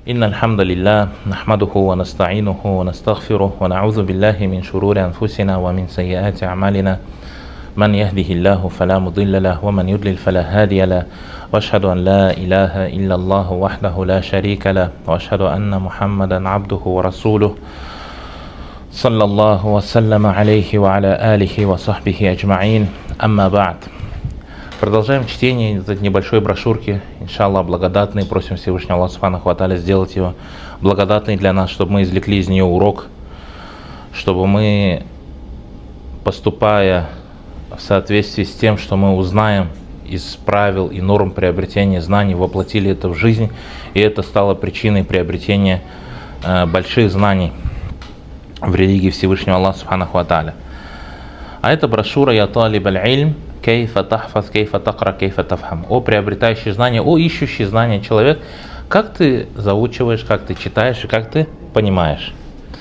إن الحمد لله نحمده ونستعينه ونستغفره ونعوذ بالله من شرور أنفسنا ومن سيئات أعمالنا من يهده الله فلا مضل له ومن يضلل فلا هادي له وأشهد أن لا إله إلا الله وحده لا شريك له وأشهد أن محمدا عبده ورسوله صلى الله وسلم عليه وعلى آله وصحبه أجمعين أما بعد. Продолжаем чтение из этой небольшой брошюрки, иншаллах, благодатный. Просим Всевышнего Аллаха Субханаху ва Тааля сделать его благодатный для нас, чтобы мы извлекли из нее урок, чтобы мы, поступая в соответствии с тем, что мы узнаем из правил и норм приобретения знаний, воплотили это в жизнь, и это стало причиной приобретения больших знаний в религии Всевышнего Аллаха Субханаху ва Тааля. А это брошюра «Я талиб аль-илм, кейфа тахфаз, кейфа тахра, кейфа тафхам». О приобретающий знания, о ищущий знания человек, как ты заучиваешь, как ты читаешь и как ты понимаешь.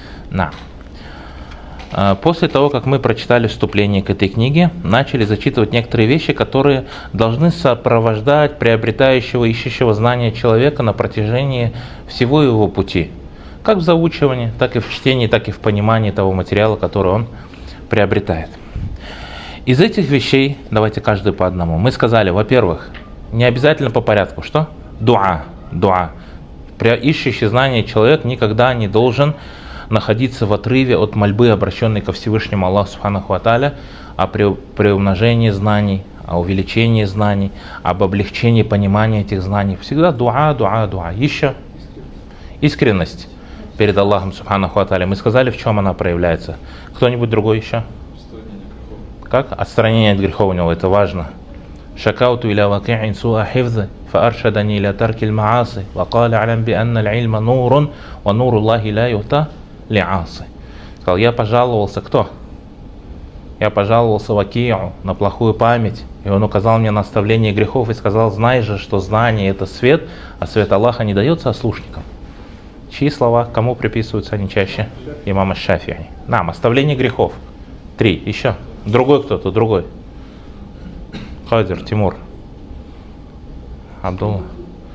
После того, как мы прочитали вступление к этой книге, начали зачитывать некоторые вещи, которые должны сопровождать приобретающего, ищущего знания человека на протяжении всего его пути. Как в заучивании, так и в чтении, так и в понимании того материала, который он приобретает. Из этих вещей, давайте каждый по одному. Мы сказали, во-первых, не обязательно по порядку. Что? Дуа. Ищущий знания человек никогда не должен находиться в отрыве от мольбы, обращенной ко Всевышнему Аллаху Субханаху ва Тааля, о приумножении знаний, о увеличении знаний, об облегчении понимания этих знаний. Всегда дуа. Еще искренность перед Аллахом Субханаху ва Тааля. Мы сказали, в чем она проявляется. Кто-нибудь другой еще? Как? Отстранение от грехов у него, это важно. Шакауту иля ваки'ин суа хифзы, фааршадани иля таркиль мааси, вакали алям би анна аль-ильма нурун, ва нуру Аллахи ла юта ли аси. Сказал, я пожаловался, кто? Я пожаловался Ваки'у на плохую память, и он указал мне наставление грехов и сказал, знай же, что знание это свет, а свет Аллаха не дается ослушникам. Чьи слова, кому приписываются они чаще? Имама Шафи'и. Оставление грехов. 3. Еще. Другой кто-то, другой. Хадир, Тимур. Абдулла.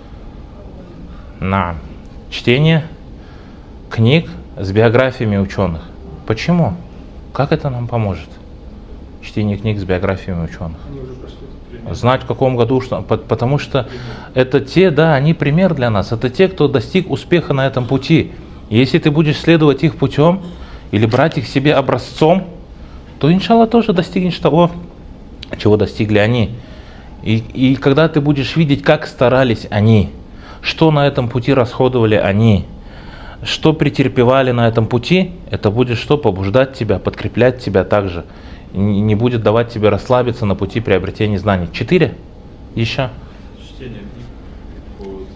Чтение книг с биографиями ученых. Почему? Как это нам поможет? Чтение книг с биографиями ученых. Знать, в каком году, что. Потому что это те, они пример для нас. Это те, кто достиг успеха на этом пути. И если ты будешь следовать их путем или брать их себе образцом, то, иншаллах, тоже достигнешь того, чего достигли они. И когда ты будешь видеть, как старались они, что на этом пути расходовали они, что претерпевали на этом пути, это будет что? Побуждать тебя, подкреплять тебя также. Не будет давать тебе расслабиться на пути приобретения знаний. 4. Еще. Чтение книг по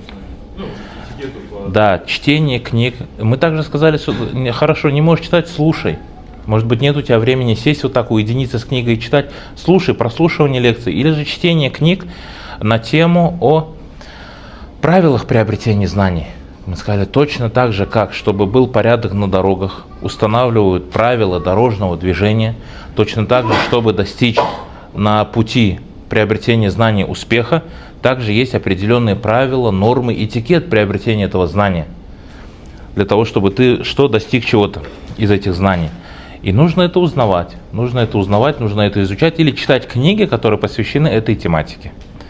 требованию знаний. Чтение книг. Мы также сказали, что хорошо, не можешь читать, слушай. Может быть, нет у тебя времени сесть вот так, уединиться с книгой и читать. Слушай, прослушивание лекций. Или же чтение книг на тему о правилах приобретения знаний. Мы сказали, точно так же, как, чтобы был порядок на дорогах, устанавливают правила дорожного движения, точно так же, чтобы достичь на пути приобретения знаний успеха, также есть определенные правила, нормы, этикет приобретения этого знания. Для того, чтобы ты достиг чего-то из этих знаний. И нужно это узнавать, нужно это изучать или читать книги, которые посвящены этой тематике.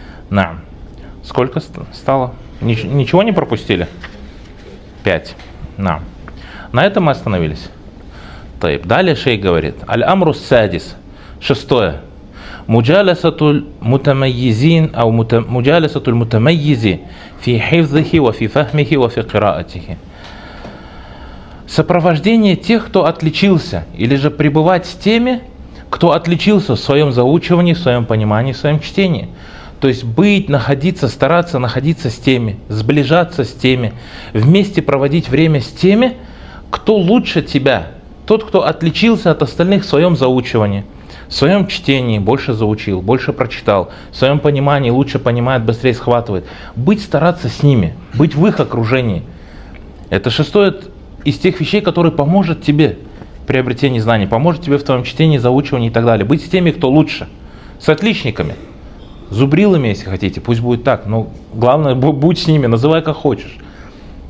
Сколько стало? Ничего не пропустили? 5. На этом мы остановились. Далее шейх говорит. Аль-амрус садис. 6. Муджаласатуль мутамаййизин, ау муджаласатуль мутамаййизи фи хифзихи ва фи фахмихи ва фи кираатихи. Сопровождение тех, кто отличился, или же пребывать с теми, кто отличился в своем заучивании, в своем понимании, в своем чтении. То есть стараться находиться с теми, сближаться с теми, вместе проводить время с теми, кто лучше тебя, тот, кто отличился от остальных в своем заучивании, в своем чтении, больше заучил, больше прочитал, в своем понимании лучше понимает, быстрее схватывает. Стараться с ними, быть в их окружении. Это 6 из тех вещей, которые поможет тебе в приобретении знаний, поможет тебе в твоем чтении, заучивании и так далее. Быть с теми, кто лучше, с отличниками, зубрилами, если хотите, пусть будет так, но главное, будь с ними, называй как хочешь.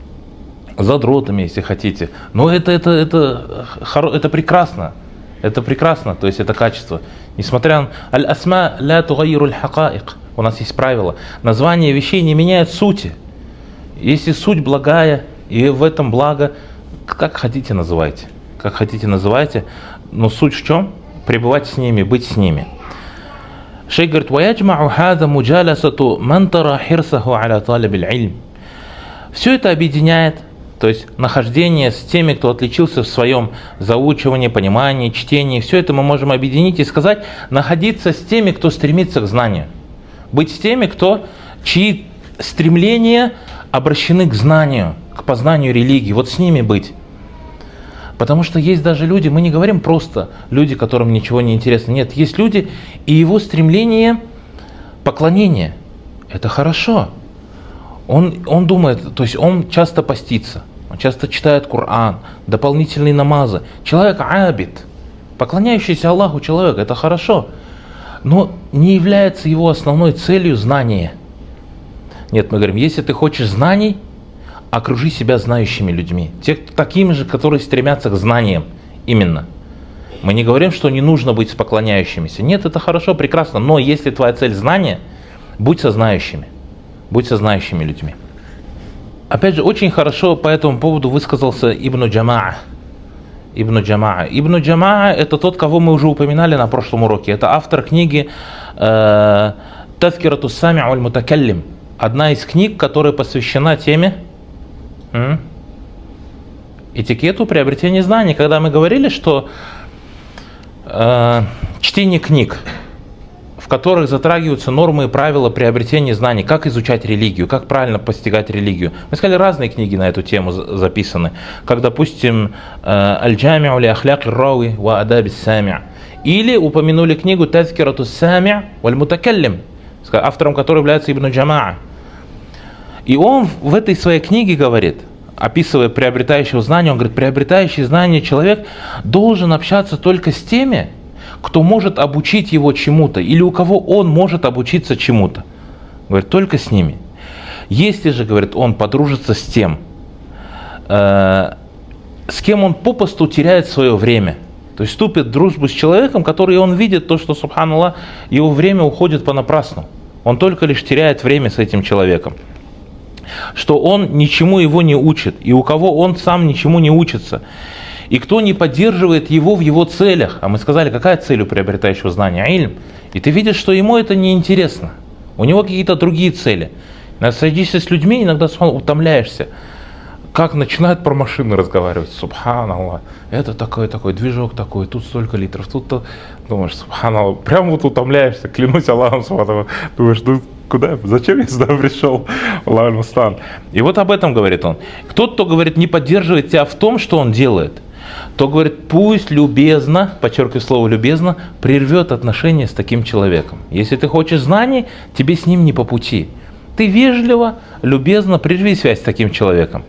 задротами, если хотите. Но это прекрасно. Это прекрасно, то есть это качество. Несмотря на «Аль-асма ля тугайру аль-хакаик». У нас есть правило. Название вещей не меняет сути. Если суть благая, и в этом благо, как хотите называйте. Как хотите называйте. Но суть в чем? Пребывать с ними, быть с ними. Шейх говорит: «Ваяджмау хаза муджаласату мантара хирсаху аля талиб аль-илм». Все это объединяет, то есть нахождение с теми, кто отличился в своем заучивании, понимании, чтении. Все это мы можем объединить и сказать: находиться с теми, кто стремится к знанию. Быть с теми, чьи стремления обращены к знанию, к познанию религии. Вот с ними быть. Потому что есть даже люди, мы не говорим просто люди, которым ничего не интересно. Нет, есть люди, и его стремление поклонения. Это хорошо. Он думает, то есть он часто постится, он часто читает Коран, дополнительные намазы. Человек абид, поклоняющийся Аллаху человек, это хорошо. Но не является его основной целью знание. Нет, мы говорим, если ты хочешь знаний, окружи себя знающими людьми. Такими же, которые стремятся к знаниям. Именно. Мы не говорим, что не нужно быть с поклоняющимися. Нет, это хорошо, прекрасно. Но если твоя цель знания, будь со знающими. Будь со знающими людьми. Опять же, очень хорошо по этому поводу высказался Ибн Джамаа. Ибн Джамаа. Ибн Джамаа — это тот, кого мы уже упоминали на прошлом уроке. Это автор книги «Тазкирату ас-сами' валь-мутакаллим». Одна из книг, которая посвящена теме этикету приобретения знаний. Когда мы говорили, что чтение книг, в которых затрагиваются нормы и правила приобретения знаний, как изучать религию, как правильно постигать религию. Мы сказали, разные книги на эту тему записаны. Как, допустим, «Аль-джами'у ли ахляк ар-рави ва адаб ас-сами'». Или упомянули книгу «Тазкирату ас-сами' валь-мутакаллим», автором которой является Ибн Джамаа. И он в этой своей книге говорит, описывая приобретающего знания, он говорит: приобретающий знания человек должен общаться только с теми, кто может обучить его чему-то, или у кого он может обучиться чему-то. Говорит, только с ними. Если же, говорит, он подружится с тем, с кем он попусту теряет свое время, то есть вступит в дружбу с человеком, который он видит то, что, субханаллах, его время уходит понапрасну. Он только лишь теряет время с этим человеком. Что он ничему его не учит, и у кого он сам ничему не учится, и кто не поддерживает его в его целях. А мы сказали, какая цель у приобретающего знания? Ильм. И ты видишь, что ему это не интересно. У него какие-то другие цели. Садишься с людьми, иногда утомляешься. Как начинают про машины разговаривать. Субханаллах, это такой движок такой, тут столько литров, тут-то. Думаешь, субханаллах, прям вот утомляешься, клянусь Аллахом, субханаллах. Думаешь, ну куда, зачем я сюда пришел? Аллах аль-мустан. И вот об этом говорит он. Кто-то говорит, не поддерживает тебя в том, что он делает, то говорит, пусть любезно, подчеркиваю слово любезно, прервет отношения с таким человеком. Если ты хочешь знаний, тебе с ним не по пути. Ты вежливо, любезно прерви связь с таким человеком.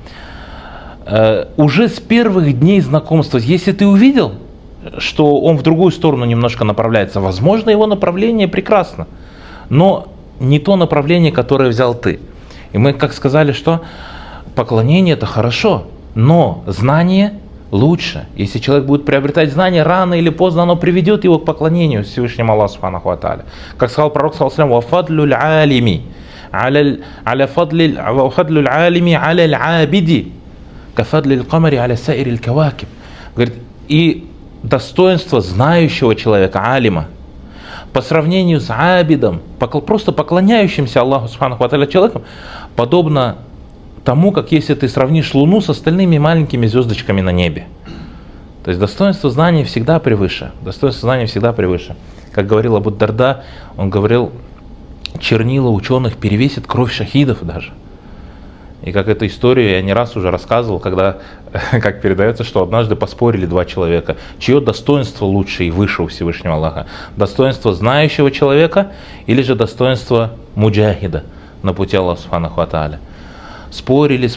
Уже с первых дней знакомства, если ты увидел, что он в другую сторону немножко направляется, возможно, его направление прекрасно, но не то направление, которое взял ты. И мы, как сказали, что поклонение — это хорошо, но знание лучше. Если человек будет приобретать знания, рано или поздно оно приведет его к поклонению Всевышнему Аллаху субханаху ва тааля. Как сказал пророк, саллаллаху алейхи ва саллям, «Ва фадлю алими аля фадлю алими аля абиди кафадли камари аля саири кавакиб». Говорит, и достоинство знающего человека, алима, по сравнению с абидом, просто поклоняющимся Аллаху субханаху ва тааля человеком, подобно тому, как если ты сравнишь Луну с остальными маленькими звездочками на небе. То есть достоинство знания всегда превыше. Достоинство знания всегда превыше. Как говорил Абу Дарда, он говорил, чернила ученых перевесит кровь шахидов даже. И как эту историю я не раз уже рассказывал, когда, как передается, что однажды поспорили два человека, чье достоинство лучше и выше у Всевышнего Аллаха. Достоинство знающего человека или же достоинство муджахида на пути Аллаха субханаху ва тааля. Спорили,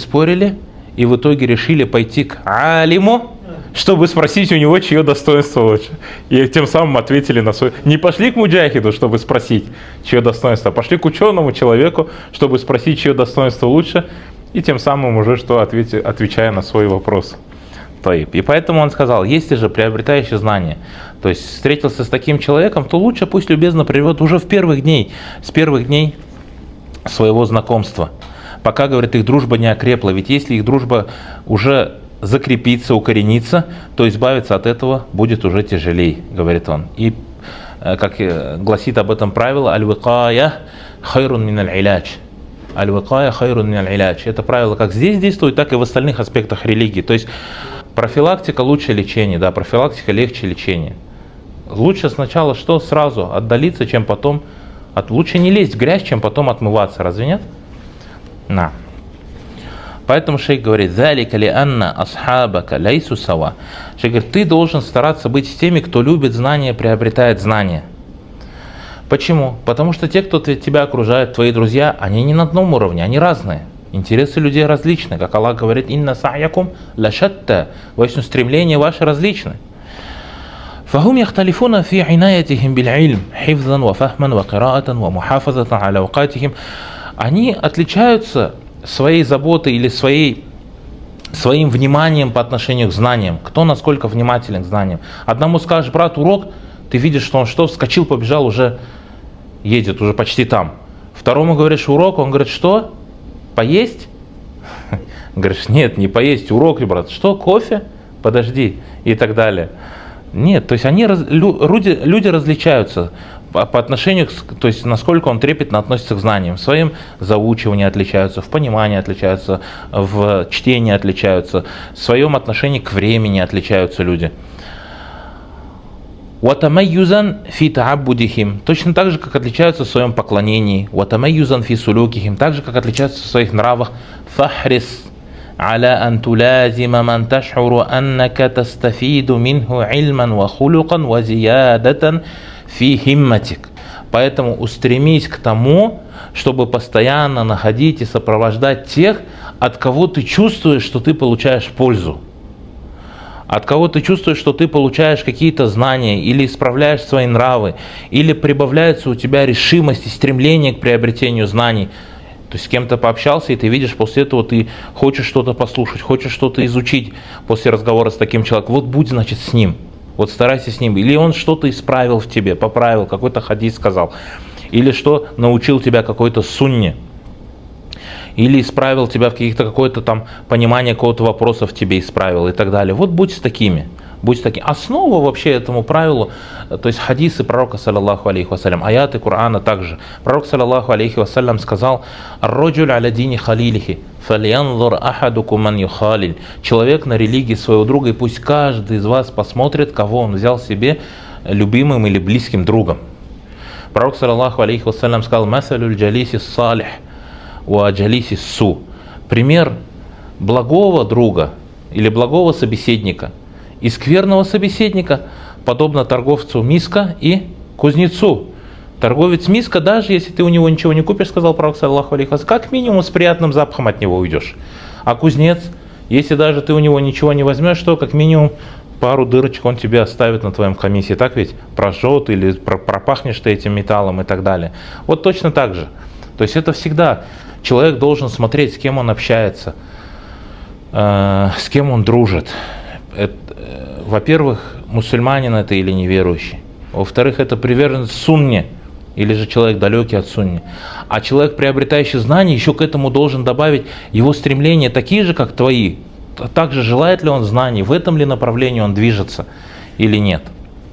и в итоге решили пойти к алиму, чтобы спросить у него, чье достоинство лучше. И тем самым ответили на свой... Не пошли к муджахиду, чтобы спросить, чье достоинство, а пошли к ученому человеку, чтобы спросить, чье достоинство лучше. И тем самым уже что отвечая на свой вопрос. И поэтому он сказал, если же приобретающий знания, то есть встретился с таким человеком, то лучше пусть любезно приведет уже с первых дней своего знакомства. Пока, говорит, их дружба не окрепла. Ведь если их дружба уже закрепится, укоренится, то избавиться от этого будет уже тяжелее, говорит он. И как гласит об этом правило, аль-викая хайрун мин аль-иляч. Аль-викая хайрун мин аль-иляч. Это правило как здесь действует, так и в остальных аспектах религии. То есть профилактика лучше лечения, да, профилактика легче лечения. Лучше сначала что? Сразу отдалиться, чем потом. Лучше не лезть в грязь, чем потом отмываться, разве нет? На. Поэтому шейх говорит, «Залика ли анна асхабака лейсу сава». Шейх говорит, ты должен стараться быть с теми, кто любит знания, приобретает знания. Почему? Потому что те, кто тебя окружает, твои друзья, они не на одном уровне, они разные. Интересы людей различны. Как Аллах говорит, «Инна са'якум лашатта». Воистину стремления ваши различны. فهم يختلفون في عنايتهم بالعلم حفظا وفهما وقراءة ومحافظة على أوقاتهم. Они отличаются своей заботой или своим вниманием по отношению к знаниям. Кто насколько внимателен к знаниям. Одному скажешь, брат, урок, ты видишь, что он вскочил, побежал, уже едет, уже почти там. Второму говоришь урок, он говорит, что? Поесть? Говоришь, нет, не поесть, урок, брат. Что, кофе? Подожди. И так далее. Нет, то есть люди различаются по отношению, то есть насколько он трепетно относится к знаниям. В своем заучивании отличаются, в понимании отличаются, в чтении отличаются, в своем отношении к времени отличаются люди. وَتَمَيُّزًا فِي تَعَبُّدِهِمْ. Точно так же, как отличаются в своем поклонении. وَتَمَيُّزًا فِي سُلُوكِهِمْ. Так же, как отличаются в своих нравах. فَحْرِصْ على أن تلازم من تشعر أنك تستفيد منه علما وخلقا وزيادة في همتك. Поэтому устремись к тому, чтобы постоянно находить и сопровождать тех, от кого ты чувствуешь, что ты получаешь пользу. От кого ты чувствуешь, что ты получаешь какие-то знания, или исправляешь свои нравы, или прибавляется у тебя решимость и стремление к приобретению знаний. То есть с кем-то пообщался, и ты видишь, после этого ты хочешь что-то послушать, хочешь что-то изучить после разговора с таким человеком. Вот будь, значит, с ним. Вот старайся с ним. Или он что-то исправил в тебе, поправил, какой-то хадис сказал. Или что, научил тебя какой-то сунне. Или исправил тебя в какое-то там понимание какого-то вопроса в тебе исправил и так далее. Вот будь с такими. Будь таким. Основа вообще этому правилу, то есть хадисы пророка, саллаллаху алейхи вассалям, аяты Корана также. Пророк, саллаллаху алейхи вассалям, сказал, «Ар-роджуль аля дини халилихи, фалянзур ахадукум ман юхалиль». Человек на религии своего друга, и пусть каждый из вас посмотрит, кого он взял себе любимым или близким другом. Пророк, саллаллаху алейхи вассалям, сказал, «Масалюль джалиси салих, уа джалиси су». Пример благого друга или благого собеседника и скверного собеседника подобно торговцу миска и кузнецу. Торговец миска, даже если ты у него ничего не купишь, сказал пророк, саллаллаху алейхи вассалям, как минимум с приятным запахом от него уйдешь. А кузнец, если даже ты у него ничего не возьмешь, то как минимум пару дырочек он тебе оставит на твоем камисе. Так ведь? Прожжет или пропахнешь ты этим металлом и так далее. Вот точно так же. То есть это всегда человек должен смотреть, с кем он общается, с кем он дружит. Во-первых, мусульманин это или неверующий. Во-вторых, это приверженец сунне, или же человек далекий от сунни. А человек, приобретающий знания, еще к этому должен добавить его стремления такие же, как твои. Также желает ли он знаний, в этом ли направлении он движется или нет.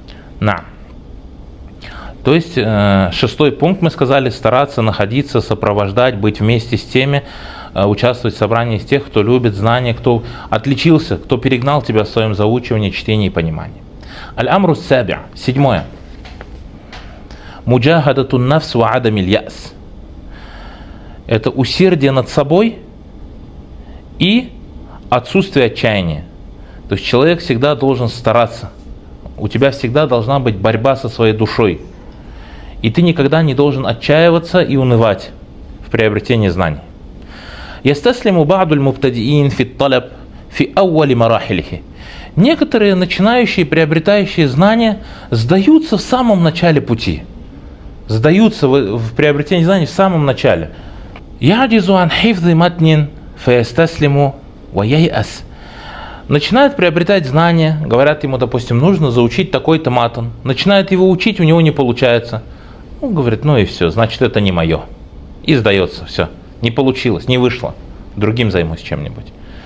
То есть, шестой пункт мы сказали, стараться находиться, сопровождать, быть вместе с теми, участвовать в собрании из тех, кто любит знания, кто отличился, кто перегнал тебя в своем заучивании, чтении и понимании. Аль-амру саби'а. Седьмое. Муджахадатун нафс ва адамиль яс. Это усердие над собой и отсутствие отчаяния. То есть человек всегда должен стараться. У тебя всегда должна быть борьба со своей душой. И ты никогда не должен отчаиваться и унывать в приобретении знаний. Ястаслиму ба'дуль мубтадиин фит талаб фи ауали марахилихи. Некоторые начинающие, приобретающие знания сдаются в самом начале пути. Сдаются в приобретении знаний в самом начале. Я'джизу ан хифзи матнин фаястаслиму ва яйас. Начинает приобретать знания, говорят ему, допустим, нужно заучить такой-то матан. Начинает его учить, у него не получается. Он говорит, ну и все, значит это не мое. И сдается, все. Не получилось, не вышло. Другим займусь чем-нибудь.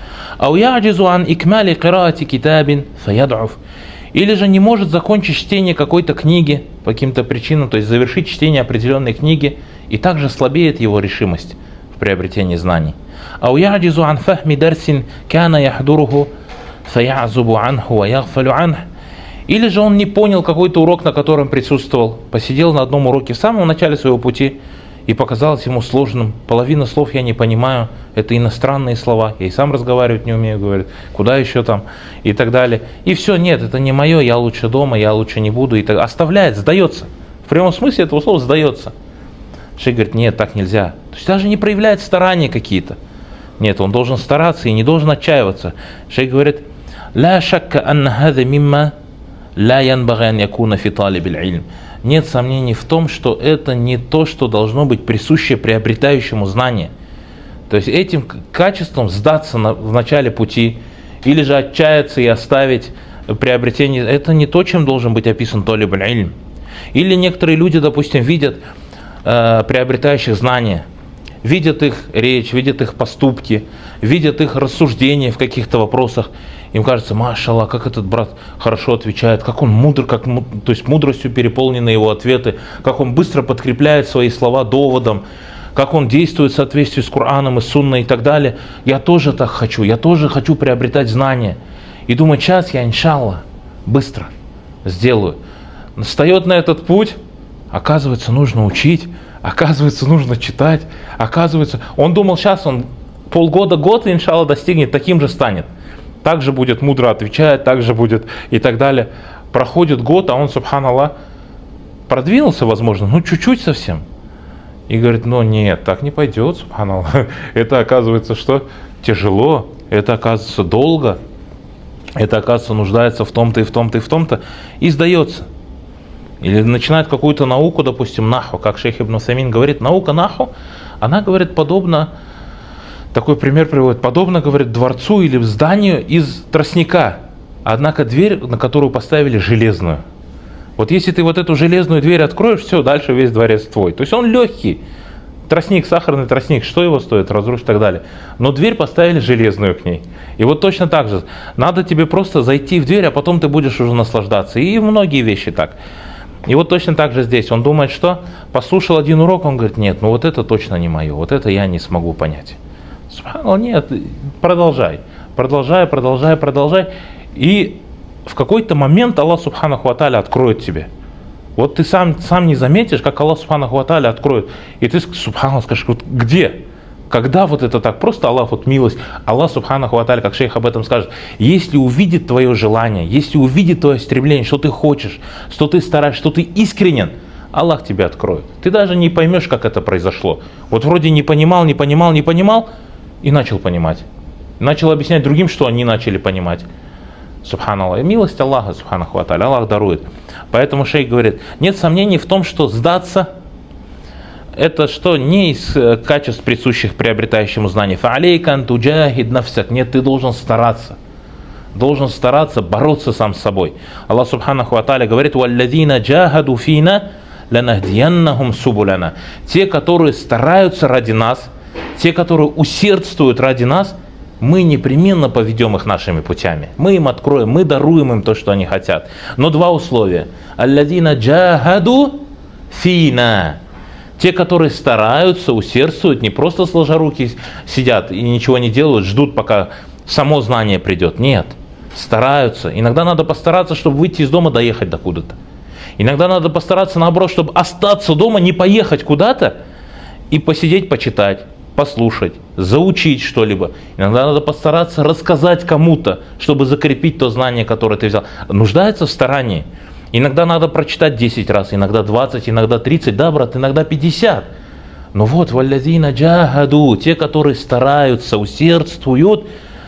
Ау яджизу ан икмали кираати китабин фаядуф. Или же не может закончить чтение какой-то книги по каким-то причинам, то есть завершить чтение определенной книги, и также слабеет его решимость в приобретении знаний. Ау яджизу ан фахми дарсин кана яхдуруху фаязубу анху ва ягфалю анх. Или же он не понял какой-то урок, на котором присутствовал, посидел на одном уроке в самом начале своего пути, и показалось ему сложным. Половину слов я не понимаю, это иностранные слова, я и сам разговаривать не умею, говорит, куда еще там, и так далее. И все, нет, это не мое, я лучше дома, я лучше не буду, и так оставляет, сдается. В прямом смысле этого слова сдается. Шейх говорит, нет, так нельзя. То есть даже не проявляет старания какие-то. Нет, он должен стараться и не должен отчаиваться. Шейх говорит, ла шакка анна хаза мимма ла янбага ан якуна фи талибил илм. Нет сомнений в том, что это не то, что должно быть присуще приобретающему знание. То есть этим качеством сдаться в начале пути, или же отчаяться и оставить приобретение, это не то, чем должен быть описан талиб аль-илм. Или некоторые люди, допустим, видят приобретающих знания, видят их речь, видят их поступки, видят их рассуждения в каких-то вопросах. Им кажется, машаллах, как этот брат хорошо отвечает, как он мудр, то есть мудростью переполнены его ответы, как он быстро подкрепляет свои слова доводом, как он действует в соответствии с Кораном и Сунной и так далее. Я тоже так хочу, я тоже хочу приобретать знания. И думаю, сейчас я, иншаллах, быстро сделаю. Встает на этот путь, оказывается, нужно учить, оказывается, нужно читать, оказывается, он думал, сейчас он полгода, год, иншаллах, достигнет, таким же станет. Также будет мудро отвечать, также будет и так далее. Проходит год, а он, субханаллах, продвинулся, возможно, ну чуть-чуть совсем. И говорит, ну нет, так не пойдет, субханаллах. Это оказывается, что тяжело, это оказывается долго, это оказывается нуждается в том-то и в том-то и в том-то, и сдается. Или начинает какую-то науку, допустим, наху, как шейх Ибн Усаймин говорит, наука наху, она, говорит, подобно, такой пример приводит, подобно, говорит, дворцу или зданию из тростника, однако дверь, на которую поставили железную. Вот если ты вот эту железную дверь откроешь, все, дальше весь дворец твой. То есть он легкий, тростник, сахарный тростник, что его стоит, разрушить и так далее. Но дверь поставили железную к ней. И вот точно так же, надо тебе просто зайти в дверь, а потом ты будешь уже наслаждаться. И многие вещи так. И вот точно так же здесь. Он думает, что послушал один урок, он говорит, нет, ну вот это точно не мое, вот это я не смогу понять. Нет, продолжай, продолжай, продолжай, продолжай. И в какой-то момент Аллах Субханаху ва Тааля откроет тебе. Вот ты сам не заметишь, как Аллах Субханаху ва Тааля откроет. И ты, Субханаху, скажешь, вот где? Когда вот это так? Просто Аллах, вот милость. Аллах Субханаху ва Тааля, как шейх об этом скажет, если увидит твое желание, если увидит твое стремление, что ты хочешь, что ты стараешься, что ты искренен, Аллах тебе откроет. Ты даже не поймешь, как это произошло. Вот вроде не понимал, и начал понимать. Начал объяснять другим, что они начали понимать. Субханаллах. И милость Аллаха, Субханаху ва Тааля, Аллах дарует. Поэтому шейх говорит, нет сомнений в том, что сдаться, это что не из качеств, присущих приобретающему знание. Фа'алейка ан туджахид нафсак. Нет, ты должен стараться. Должен стараться бороться сам с собой. Аллах Субханаху ва Тааля говорит, валлазина джахаду фина ланахдияннахум субуляна. Те, которые стараются ради нас, те, которые усердствуют ради нас, мы непременно поведем их нашими путями. Мы им откроем, мы даруем им то, что они хотят. Но два условия. Аллазина джахаду фина. Те, которые стараются, усердствуют, не просто сложа руки сидят и ничего не делают, ждут, пока само знание придет. Нет, стараются. Иногда надо постараться, чтобы выйти из дома, доехать до куда-то. Иногда надо постараться, наоборот, чтобы остаться дома, не поехать куда-то и посидеть, почитать, послушать, заучить что-либо. Иногда надо постараться рассказать кому-то, чтобы закрепить то знание, которое ты взял. Нуждается в старании. Иногда надо прочитать 10 раз, иногда 20, иногда 30, да, брат, иногда 50. Но вот, валлазина джахаду, те, которые стараются, усердствуют,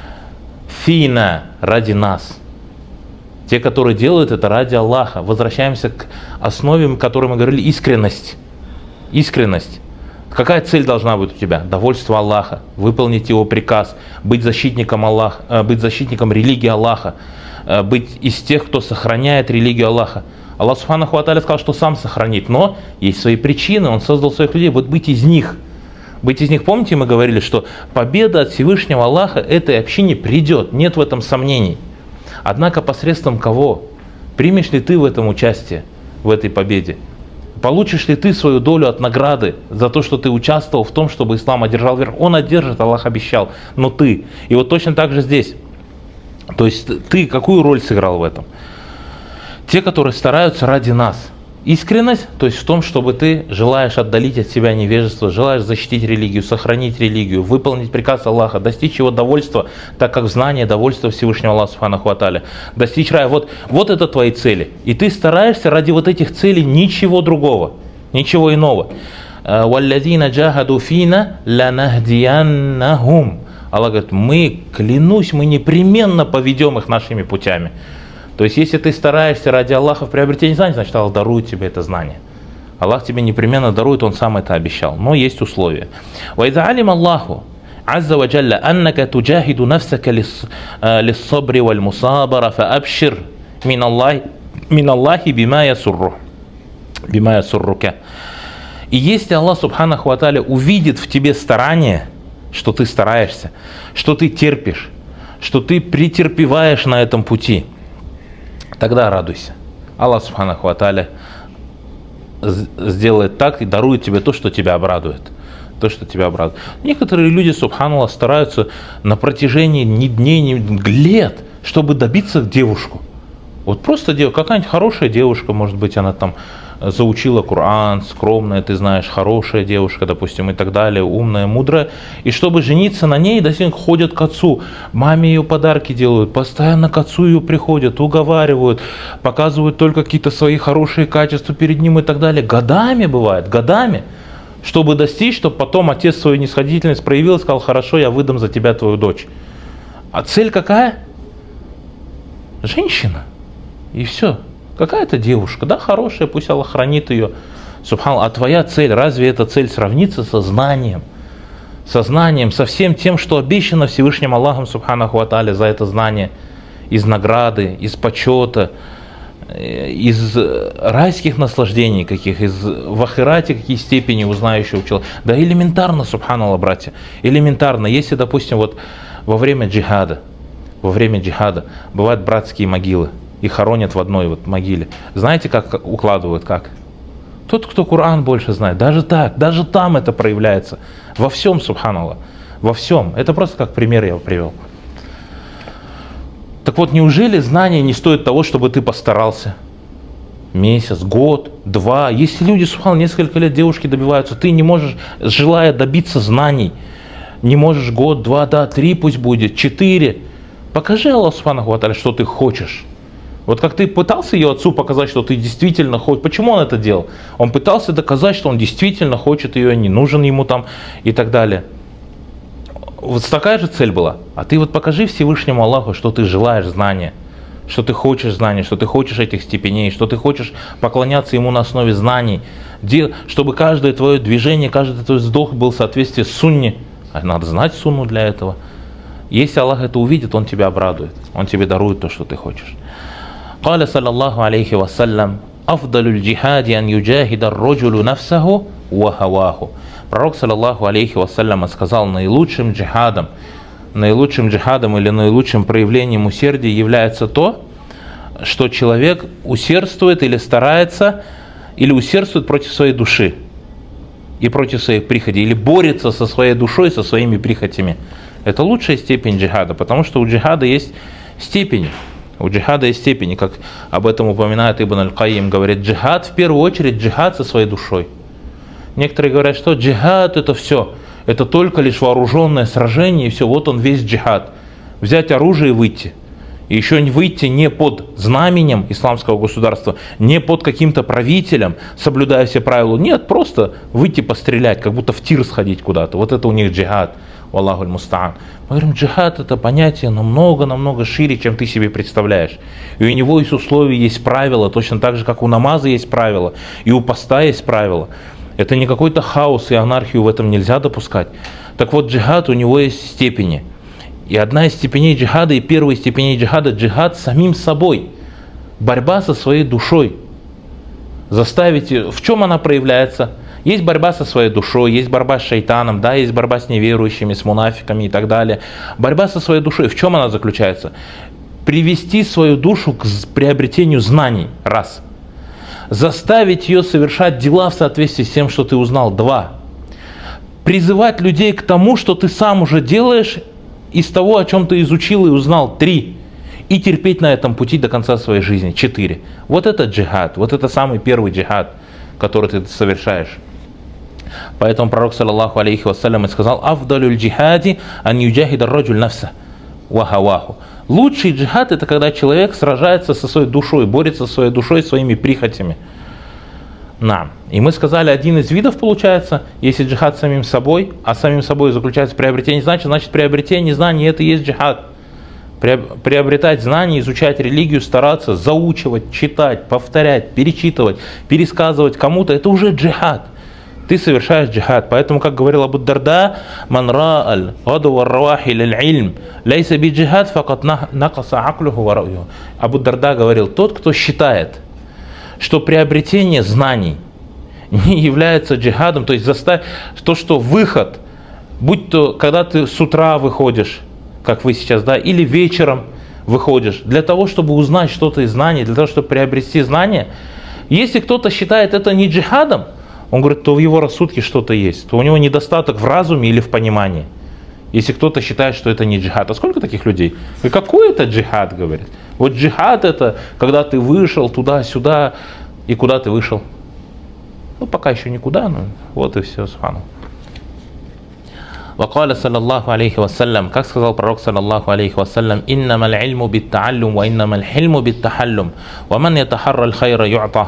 фина, ради нас. Те, которые делают это ради Аллаха. Возвращаемся к основе, о которой мы говорили, искренность. Искренность. Какая цель должна быть у тебя? Довольство Аллаха, выполнить Его приказ, быть защитником Аллаха, быть защитником религии Аллаха, быть из тех, кто сохраняет религию Аллаха. Аллах Субханаху ва Тааля сказал, что сам сохранит, но есть свои причины, Он создал своих людей, вот быть из них. Быть из них, помните, мы говорили, что победа от Всевышнего Аллаха этой общине придет, нет в этом сомнений. Однако посредством кого? Примешь ли ты в этом участие, в этой победе? Получишь ли ты свою долю от награды за то, что ты участвовал в том, чтобы ислам одержал верх? Он одержит, Аллах обещал, но ты. И вот точно так же здесь. То есть ты какую роль сыграл в этом? Те, которые стараются ради нас. Искренность, то есть в том, чтобы ты желаешь отдалить от себя невежество, желаешь защитить религию, сохранить религию, выполнить приказ Аллаха, достичь его довольства, так как в знании довольства Всевышнего Аллаха Субханаху ва Тааля, достичь рая. Вот это твои цели. И ты стараешься ради вот этих целей ничего другого, ничего иного. وَالَّذِينَ جَاهَدُوا فِينَا لَنَهْدِيَنَّهُمْ. Аллах говорит, мы, клянусь, мы непременно поведем их нашими путями. То есть, если ты стараешься ради Аллаха в приобретении знаний, значит, Аллах дарует тебе это знание. Аллах тебе непременно дарует, Он сам это обещал. Но есть условия. وَإِذَا عَلِمَ اللَّهُ عَزَّ وَجَلَّ أَنَّكَ تُجَاهِدُ نَفْسَكَ لِلصَّبْرِ وَالْمُصَابَرَةِ فَأَبْشِرْ مِنَ اللَّهِ بِمَا يَسُرُّكَ. И если Аллах Субханаху ва Тааля увидит в тебе старание, что ты стараешься, что ты терпишь, что ты претерпеваешь на этом пути, тогда радуйся. Аллах Субханаху ва Тааля сделает так и дарует тебе то, что тебя обрадует. То, что тебя обрадует. Некоторые люди, субханаллах, стараются на протяжении ни дней, ни лет, чтобы добиться девушку. Вот просто какая-нибудь хорошая девушка, может быть, она там заучила Коран, скромная, ты знаешь, хорошая девушка, допустим, и так далее, умная, мудрая. И чтобы жениться на ней, ходят к отцу, маме ее подарки делают, постоянно к отцу ее приходят, уговаривают, показывают только какие-то свои хорошие качества перед ним и так далее. Годами бывает, годами. Чтобы достичь, чтобы потом отец свою нисходительность проявил и сказал, хорошо, я выдам за тебя твою дочь. А цель какая? Женщина. И все. Какая-то девушка, да, хорошая, пусть Аллах хранит ее. Субханаллах, а твоя цель, разве эта цель сравнится со знанием? Со знанием, со всем тем, что обещано Всевышним Аллахом, Субханаху ва Тааля, за это знание, из награды, из почета, из райских наслаждений каких, в ахирате какие степени узнающего человека. Да элементарно, субханаллах, братья, элементарно. Если, допустим, вот во время джихада бывают братские могилы, и хоронят в одной вот могиле. Знаете, как укладывают, как? Тот, кто Коран больше знает, даже так, даже там это проявляется. Во всем, субханаллах, во всем. Это просто как пример я привел. Так вот, неужели знание не стоит того, чтобы ты постарался? Месяц, год, два. Если люди, субханаллах, несколько лет девушки добиваются, ты не можешь, желая добиться знаний, не можешь год, два, да, 3 пусть будет, 4. Покажи Аллаху субханаху ва тааля, что ты хочешь. Вот как ты пытался ее отцу показать, что ты действительно хочешь. Почему он это делал? Он пытался доказать, что он действительно хочет ее, не нужен ему там и так далее. Вот такая же цель была. А ты вот покажи Всевышнему Аллаху, что ты желаешь знания, что ты хочешь знания, что ты хочешь этих степеней, что ты хочешь поклоняться Ему на основе знаний, чтобы каждое твое движение, каждый твой вздох был в соответствии с сунне. А надо знать сунну для этого. Если Аллах это увидит, Он тебя обрадует, Он тебе дарует то, что ты хочешь. قال صلى الله عليه وسلم أفضل الجهاد أن يجاهد الرجل نفسه وهواه. Пророк, саллаллаху алейхи вассалям, сказал, наилучшим джихадом или наилучшим проявлением усердия является то, что человек усердствует или старается, или усердствует против своей души и против своих прихотей, или борется со своей душой, со своими прихотями. Это лучшая степень джихада, потому что у джихада есть степени. У джихада есть степени, как об этом упоминает Ибн Аль-Кайим, говорит, джихад в первую очередь джихад со своей душой. Некоторые говорят, что джихад это все, это только лишь вооруженное сражение, и все, вот он весь джихад. Взять оружие и выйти. И еще выйти не под знаменем исламского государства, не под каким-то правителем, соблюдая все правила. Нет, просто выйти пострелять, как будто в тир сходить куда-то. Вот это у них джихад. Аллаху аль-мустаан. Мы говорим, джихад это понятие намного шире, чем ты себе представляешь. И у него есть условия, есть правила, точно так же, как у намаза есть правила, и у поста есть правила. Это не какой-то хаос и анархию в этом нельзя допускать. Так вот, джихад, у него есть степени. И одна из степеней джихада, и первая из степеней джихада, джихад с самим собой. Борьба со своей душой. Заставить, в чем она проявляется? Есть борьба со своей душой, есть борьба с шайтаном, да, есть борьба с неверующими, с мунафиками и так далее. Борьба со своей душой, в чем она заключается? Привести свою душу к приобретению знаний, раз. Заставить ее совершать дела в соответствии с тем, что ты узнал, два. Призывать людей к тому, что ты сам уже делаешь из того, о чем ты изучил и узнал, три. И терпеть на этом пути до конца своей жизни, четыре. Вот это джихад, вот это самый первый джихад, который ты совершаешь. Поэтому пророк, саллаллаху алейхи вассалям, сказал: «Афдалюль джихади ан юджахида раджуль нафса ва хаваху». Лучший джихад — это когда человек сражается со своей душой, борется со своей душой, своими прихотями. И мы сказали, один из видов получается, если джихад с самим собой, а самим собой заключается приобретение знаний, значит приобретение знаний — это и есть джихад. Приобретать знания, изучать религию, стараться заучивать, читать, повторять, перечитывать, пересказывать кому-то — это уже джихад. Ты совершаешь джихад. Поэтому, как говорил Абу Дарда, «Ман ра'аль гаду ва равахи лиль ильм, лейса би джихад, факат накаса аклюху ва рауюху». Абу Дарда говорил: тот, кто считает, что приобретение знаний не является джихадом, то есть то, что выход, будь то когда ты с утра выходишь, как вы сейчас, да, или вечером выходишь, для того, чтобы узнать что-то из знаний, для того, чтобы приобрести знания, если кто-то считает это не джихадом, он говорит, то в его рассудке что-то есть, то у него недостаток в разуме или в понимании. Если кто-то считает, что это не джихад. А сколько таких людей? И какой это джихад, говорит? Вот джихад — это когда ты вышел туда-сюда. И куда ты вышел? Ну, пока еще никуда, но вот и все, субхану. Вакаля саллаллаху алейхи вассалям, как сказал пророк саллаллаху алейхи вассалям: «Иннамаль ильму биттааллюм, ва иннамаль хильму биттахаллюм, ва ман ятахарра аль-хайра ю'та».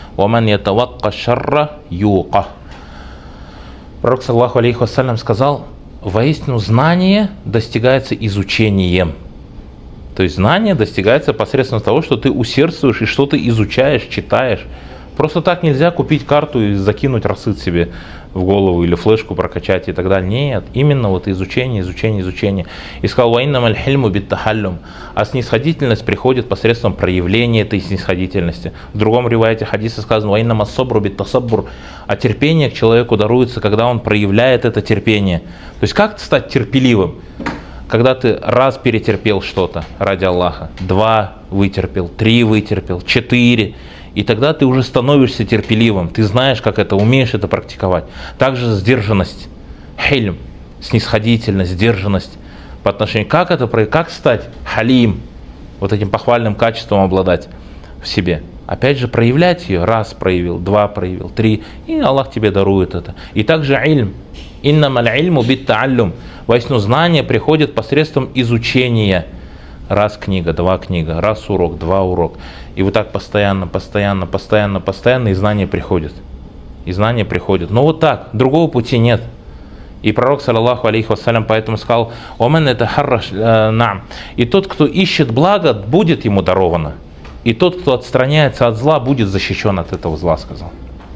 Пророк, саллаллаху алейхи вассалям, сказал: воистину знание достигается изучением. То есть знание достигается посредством того, что ты усердствуешь и что ты изучаешь, читаешь. Просто так нельзя купить карту и закинуть рассыт себе в голову или флешку прокачать и так далее. Нет, именно вот изучение. И сказал: «Ваиннамаль хильму биттахаллюм». А снисходительность приходит посредством проявления этой снисходительности. В другом риваяте хадиса сказано: «Ваиннама собру биттасаббур». А терпение к человеку даруется, когда он проявляет это терпение. То есть как стать терпеливым? Когда ты раз перетерпел что-то ради Аллаха, 2 вытерпел, 3 вытерпел, 4, и тогда ты уже становишься терпеливым, ты знаешь, как это, умеешь это практиковать. Также сдержанность, хильм, снисходительность, сдержанность по отношению, как стать халим, вот этим похвальным качеством обладать в себе. Опять же, проявлять ее, раз проявил, 2 проявил, 3, и Аллах тебе дарует это. И также ильм, иннамаль ильму биттааллюм. Воистину знание приходит посредством изучения. Раз книга, 2 книга, раз урок, 2 урок. И вот так постоянно, и знание приходит. Но вот так, другого пути нет. И пророк, саллаллаху алейхи вассалям, поэтому сказал: «Оман это харраш нам». И тот, кто ищет благо, будет ему даровано. И тот, кто отстраняется от зла, будет защищен от этого зла, сказал.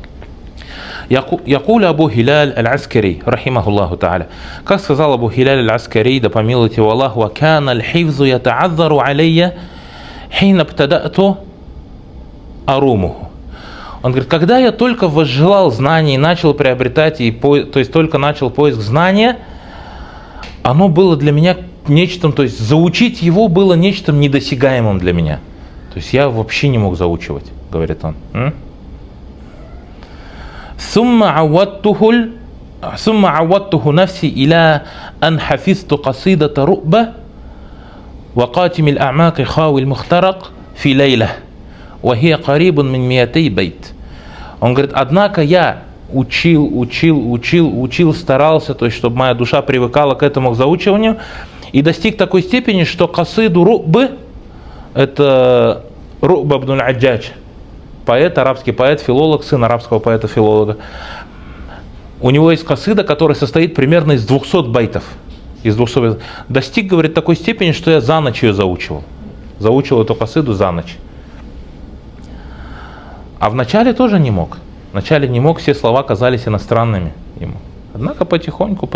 Якуль Абу Хиляль аль-Аскари, рахимахуллаху та'аля. Как сказал Абу Хиляль аль-Аскари, да помилует его Аллах: «Ва кана аль-хифзу ята'аззару алейя хина бтадату арумуху». Он говорит, когда я только возжелал знаний, начал приобретать, то есть только начал поиск знания, оно было для меня нечто, то есть заучить его было нечто недосягаемым для меня. То есть я вообще не мог заучивать, говорит он. Сумма аваттуху нафси иля ан хафизту касидата ру'ба ва катимил а'маки хавил мухтарак фи лейла ва хия карибун мин миятей бейт. Он говорит, однако я учил, старался, то есть чтобы моя душа привыкала к этому, к заучиванию, и достиг такой степени, что касиду ру'бы, это Ру'ба ибн аль-Аджадж, поэт, арабский поэт, филолог, сын арабского поэта-филолога. У него есть касида, которая состоит примерно из 200 байтов. Достиг, говорит, такой степени, что я за ночь ее заучивал. Заучивал эту касиду за ночь. А вначале тоже не мог. Вначале не мог, все слова казались иностранными ему. Однако потихоньку.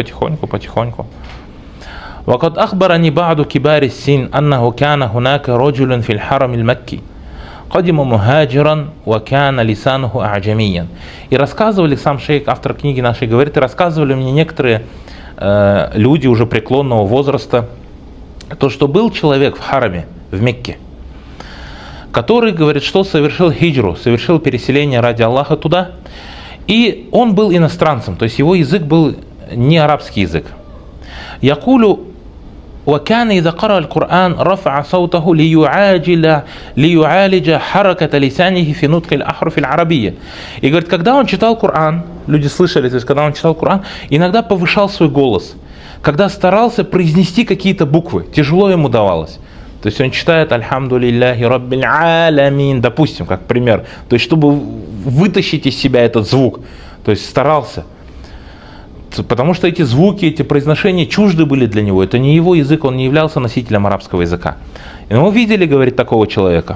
وقد أخبرني بعض كبار السن أنه كان هناك رجل في الحرم المكي قدم مهاجرا وكان لسانه أعجميا. И рассказывали, сам шейх, автор книги нашей, говорит, и рассказывали мне некоторые люди уже преклонного возраста, то, что был человек в хараме, в Мекке, который, говорит, что совершил хиджру, совершил переселение ради Аллаха туда, и он был иностранцем, то есть его язык был не арабский язык. Якулю وكان إذا قرأ القرآن رفع صوته ليعالج حركة لسانه في نطق الأحرف العربية. И говорит, когда он читал Коран, люди слышали, то есть когда он читал Коран, иногда повышал свой голос, когда старался произнести какие-то буквы, тяжело ему давалось. То есть он читает «Альхамду лилляхи раббиль аламин», допустим, как пример, то есть чтобы вытащить из себя этот звук, то есть старался. Потому что эти звуки, эти произношения чужды были для него. Это не его язык, он не являлся носителем арабского языка. И мы видели, говорит, такого человека.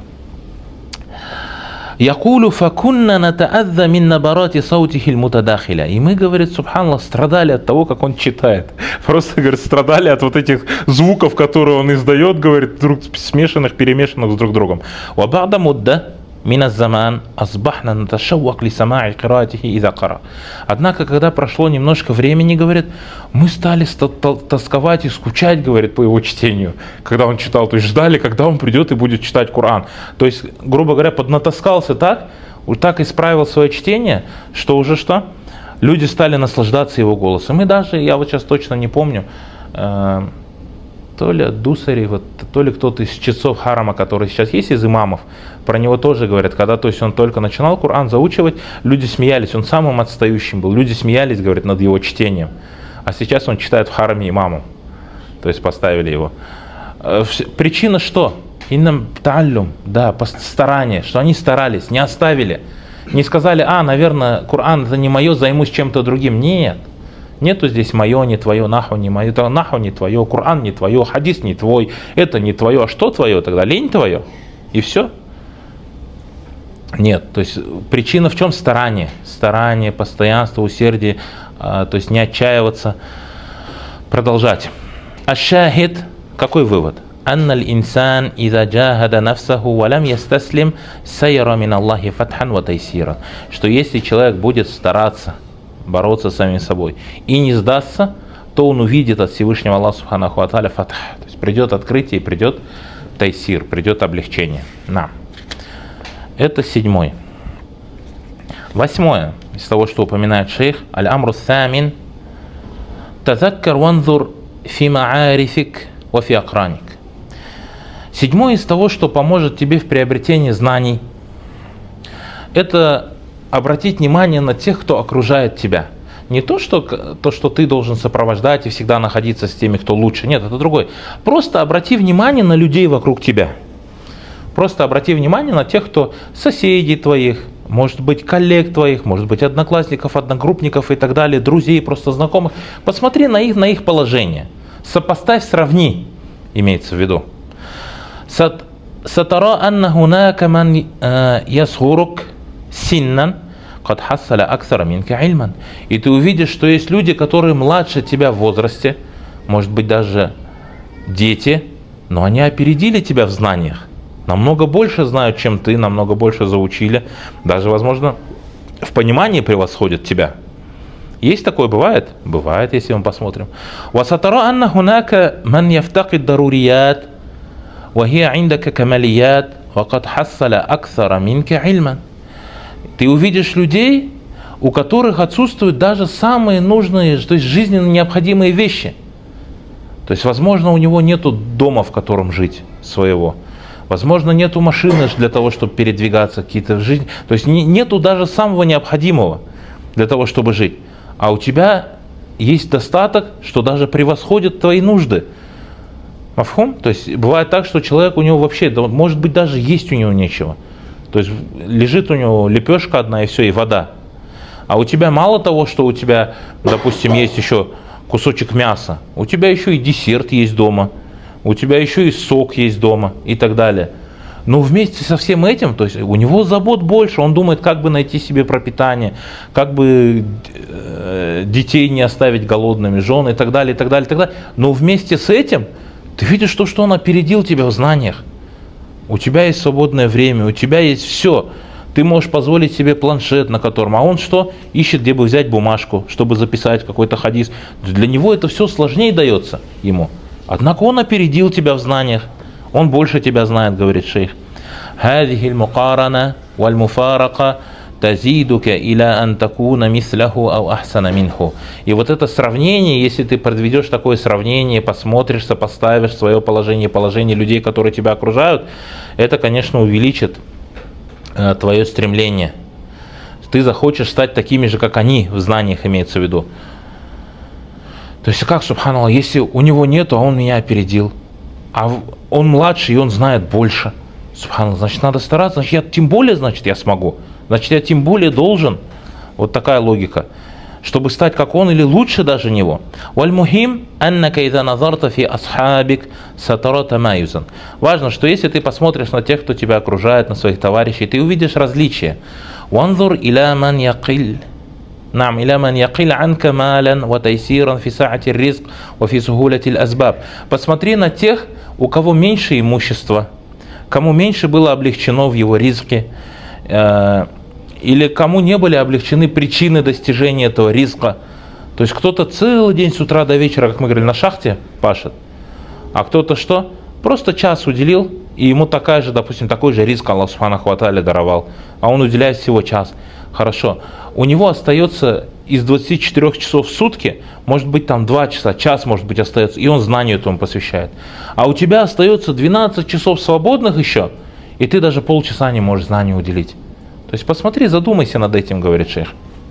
Якулю факунна натаадза мин набарати саутихи аль-мутадахиля. И мы, говорит, субханаллах, страдали от того, как он читает. Просто, говорит, страдали от вот этих звуков, которые он издает, говорит, друг смешанных, перемешанных с друг другом. Ва ба'да мудда мин аз-заман асбахна наташаввак ли сама'i қираатихи иза қара. Однако, когда прошло немножко времени, говорит, мы стали тосковать и скучать, говорит, по его чтению, когда он читал, то есть ждали, когда он придет и будет читать Коран. То есть, грубо говоря, поднатаскался так исправил свое чтение, что уже что? Люди стали наслаждаться его голосом. И даже, я вот сейчас точно не помню, то ли Дусари, вот, то ли кто-то из чтецов харама, который сейчас есть, из имамов, про него тоже говорят, когда, то есть он только начинал Коран заучивать, люди смеялись, он самым отстающим был, люди смеялись, говорят, над его чтением, а сейчас он читает в хараме имамом, то есть поставили его. Причина что? Иннам тааллюм, да, старание, что они старались, не оставили, не сказали, наверное, Коран это не мое, займусь чем-то другим, нет. Нету здесь мое, не твое, наху не мое, наху не твое, Коран не твое, хадис не твой, это не твое, а что твое тогда? Лень твое? И все? Нет, то есть причина в чем? Старание. Старание, постоянство, усердие, то есть не отчаиваться, продолжать. Аш-шахид, какой вывод? Анналь инсан иза джахада нафсаху валям ястаслим сайра мин Аллахи фатхан ва тайсира. Что если человек будет стараться бороться с самим собой и не сдастся, то он увидит от Всевышнего Аллаха субханаху ва тааля фатх. То есть придет открытие, придет тайсир, придет облегчение. Это 7. 8. Из того, что упоминает шейх, аль-амру самин тазаккар ванзур фи маарифик ва фи акраник. 7 из того, что поможет тебе в приобретении знаний, это обратить внимание на тех, кто окружает тебя. Не то, что ты должен сопровождать и всегда находиться с теми, кто лучше. Нет, это другое. Просто обрати внимание на людей вокруг тебя. Просто обрати внимание на тех, кто соседей твоих, может быть, коллег твоих, может быть, одноклассников, одногруппников и так далее, друзей, просто знакомых. Посмотри на их положение. Сопоставь, сравни, имеется в виду. Сатара анна хунака ман ясхурук синнан кад хассаля аксара минка ильман. И ты увидишь, что есть люди, которые младше тебя в возрасте, может быть, даже дети, но они опередили тебя в знаниях. Намного больше знают, чем ты, намного больше заучили. Даже, возможно, в понимании превосходят тебя. Есть такое, бывает? Бывает, если мы посмотрим. وَسَتَرَى أَنَّ هُنَاكَ مَنْ يَفْتَقِدْ دَرُورِيَاتٍ وَهِيَ عِنْدَكَ كَمَالِيَاتٍ وَقَدْ حَصَّلَ أَكْثَرَ مِنْكَ عِلْمًا. Ты увидишь людей, у которых отсутствуют даже самые нужные, то есть жизненно необходимые вещи. То есть, возможно, у него нету дома, в котором жить своего. Возможно, нету машины для того, чтобы передвигаться какие-то в жизни. То есть нету даже самого необходимого для того, чтобы жить. А у тебя есть достаток, что даже превосходит твои нужды. Мафхум? То есть бывает так, что человек, у него вообще, может быть, даже есть у него нечего. То есть лежит у него лепешка одна и все, и вода. А у тебя мало того, что у тебя, допустим, есть еще кусочек мяса, у тебя еще и десерт есть дома, у тебя еще и сок есть дома и так далее. Но вместе со всем этим, то есть у него забот больше, он думает, как бы найти себе пропитание, как бы детей не оставить голодными, жен и так далее, и так далее, и так далее. Но вместе с этим ты видишь то, что он опередил тебя в знаниях. У тебя есть свободное время, у тебя есть все. Ты можешь позволить себе планшет, на котором, а он что? Ищет, где бы взять бумажку, чтобы записать какой-то хадис. Для него это все сложнее дается ему. Однако он опередил тебя в знаниях. Он больше тебя знает, говорит шейх. هذه المقارنة والمفارقة تزيدك إلى أن تكون مثله أو أحسن منه. И вот это сравнение, если ты проведешь такое сравнение, посмотришь, сопоставишь свое положение, положение людей, которые тебя окружают, это, конечно, увеличит твое стремление. Ты захочешь стать такими же, как они, в знаниях имеется в виду. То есть как, субханаллах, если у него нету, а он меня опередил, а он младше и он знает больше, субханаллах, значит, надо стараться, значит, я тем более, значит, я смогу, значит, я тем более должен. Вот такая логика. Чтобы стать как он или лучше даже него. Важно, что если ты посмотришь на тех, кто тебя окружает, на своих товарищей, ты увидишь различия. نعم إلى من يقل عنك مالا وتيسيرا في سعة الرزق وفي سهولة الأسباب. Посмотри на тех, у кого меньше имущества, кому меньше было облегчено в его ризке, или кому не были облегчены причины достижения этого ризка. То есть кто-то целый день с утра до вечера, как мы говорили, на шахте пашет, а кто-то что? Просто час уделил, и ему такая же, допустим, такой же ризк Аллах Субханаху ва Тааля даровал, а он уделяет всего час. Хорошо. У него остается из 24 часов в сутки, может быть там 2 часа, час может быть остается, и он знанию этому посвящает. А у тебя остается 12 часов свободных еще, и ты даже полчаса не можешь знанию уделить. То есть посмотри, задумайся над этим, говорит шейх.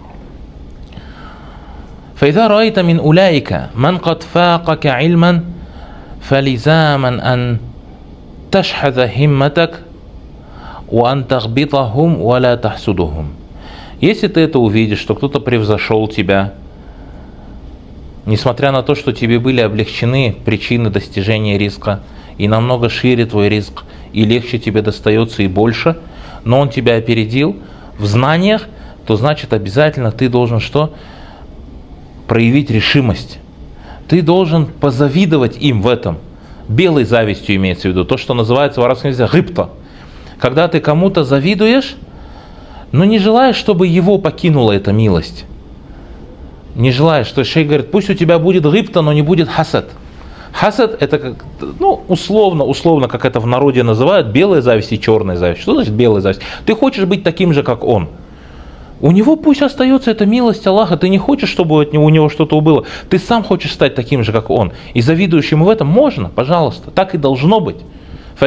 فإذا رأيت من أولئك من قد فاقك علما فلزاما أن تشحذ همتك وأن تغبطهم ولا تحسدهم. Если ты это увидишь, что кто-то превзошел тебя, несмотря на то, что тебе были облегчены причины достижения риска, и намного шире твой риск, и легче тебе достается и больше, но он тебя опередил в знаниях, то значит обязательно ты должен что? Проявить решимость. Ты должен позавидовать им в этом. Белой завистью имеется в виду, то, что называется в арабском языке гибта. Когда ты кому-то завидуешь, но не желаешь, чтобы его покинула эта милость. Не желаешь, что шейх говорит, пусть у тебя будет гибта, но не будет хасад. Хасад это как, условно, как это в народе называют, белая зависть и черная зависть. Что значит белая зависть? Ты хочешь быть таким же, как он. У него пусть остается эта милость Аллаха, ты не хочешь, чтобы у него что-то было. Ты сам хочешь стать таким же, как он. И завидуешь ему в этом можно, пожалуйста, так и должно быть. Вот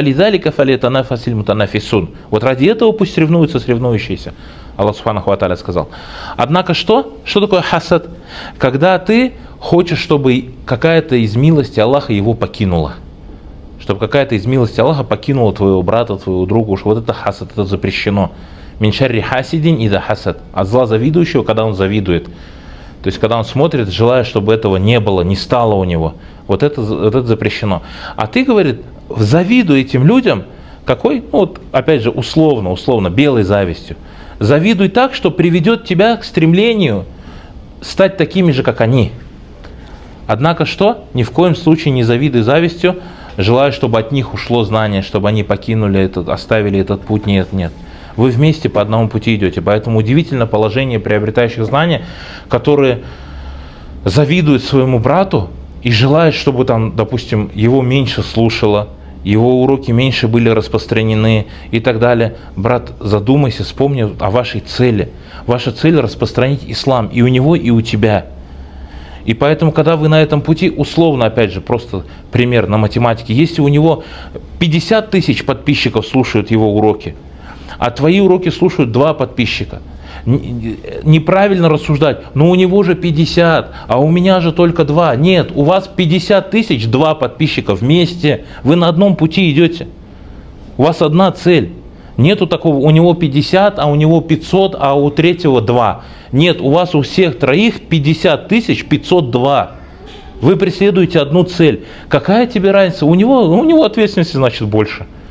ради этого пусть соревнуются соревнующиеся. Аллах Субханаху ва Тааля сказал. Однако что? Что такое хасад? Когда ты хочешь, чтобы какая-то из милости Аллаха его покинула. Чтобы какая-то из милости Аллаха покинула твоего брата, твоего друга. Уж вот это хасад, это запрещено. Миншарри хасидин ида хасад. От зла завидующего, когда он завидует. То есть, когда он смотрит, желая, чтобы этого не было, не стало у него. Вот это запрещено. А ты, говорит, завидуй этим людям, какой, опять же, условно, белой завистью. Завидуй так, что приведет тебя к стремлению стать такими же, как они. Однако что? Ни в коем случае не завидуй завистью, желая, чтобы от них ушло знание, чтобы они покинули оставили этот путь. Нет. Вы вместе по одному пути идете. Поэтому удивительно положение приобретающих знания, которые завидуют своему брату и желают, чтобы там, допустим, его меньше слушало, его уроки меньше были распространены и так далее. Брат, задумайся, вспомни о вашей цели. Ваша цель распространить ислам и у него, и у тебя. И поэтому, когда вы на этом пути, условно, опять же, просто пример на математике, если у него 50 тысяч подписчиков слушают его уроки, а твои уроки слушают 2 подписчика, неправильно рассуждать, но у него же 50, а у меня же только 2. Нет, у вас 50 тысяч, 2 подписчика вместе, вы на одном пути идете. У вас одна цель. Нету такого, у него 50, а у него 500, а у третьего 2. Нет, у вас у всех троих 50 тысяч 502. Вы преследуете одну цель. Какая тебе разница? У него ответственности, значит, больше.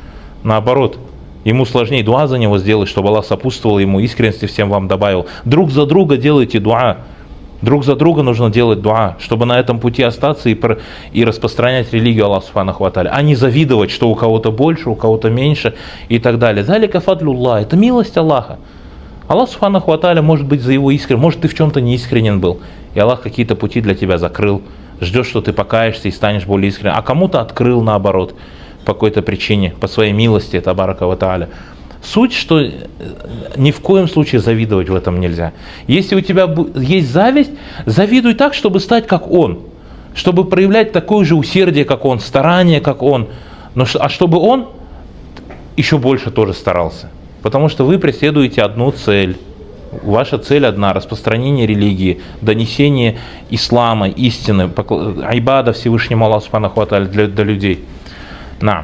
Наоборот, ему сложнее дуа за него сделать, чтобы Аллах сопутствовал ему, искренности всем вам добавил. Друг за друга делайте дуа. Друг за друга нужно делать дуа, чтобы на этом пути остаться и распространять религию Аллаха Субханаху ва Тааля, а не завидовать, что у кого-то больше, у кого-то меньше и так далее. Залика фадлюллах, это милость Аллаха. Аллах Субханаху ва Тааля может быть за его искренность, может ты в чем-то неискренен был, и Аллах какие-то пути для тебя закрыл, ждет, что ты покаешься и станешь более искренним, а кому-то открыл наоборот, по какой-то причине, по своей милости, табарака ва Тааля. Суть, что ни в коем случае завидовать в этом нельзя. Если у тебя есть зависть, завидуй так, чтобы стать как он, чтобы проявлять такое же усердие, как он, старание, как он, а чтобы он еще больше тоже старался. Потому что вы преследуете одну цель. Ваша цель одна – распространение религии, донесение ислама, истины, айбада Всевышнему Аллаху Субханаху ва Тааля для людей. На.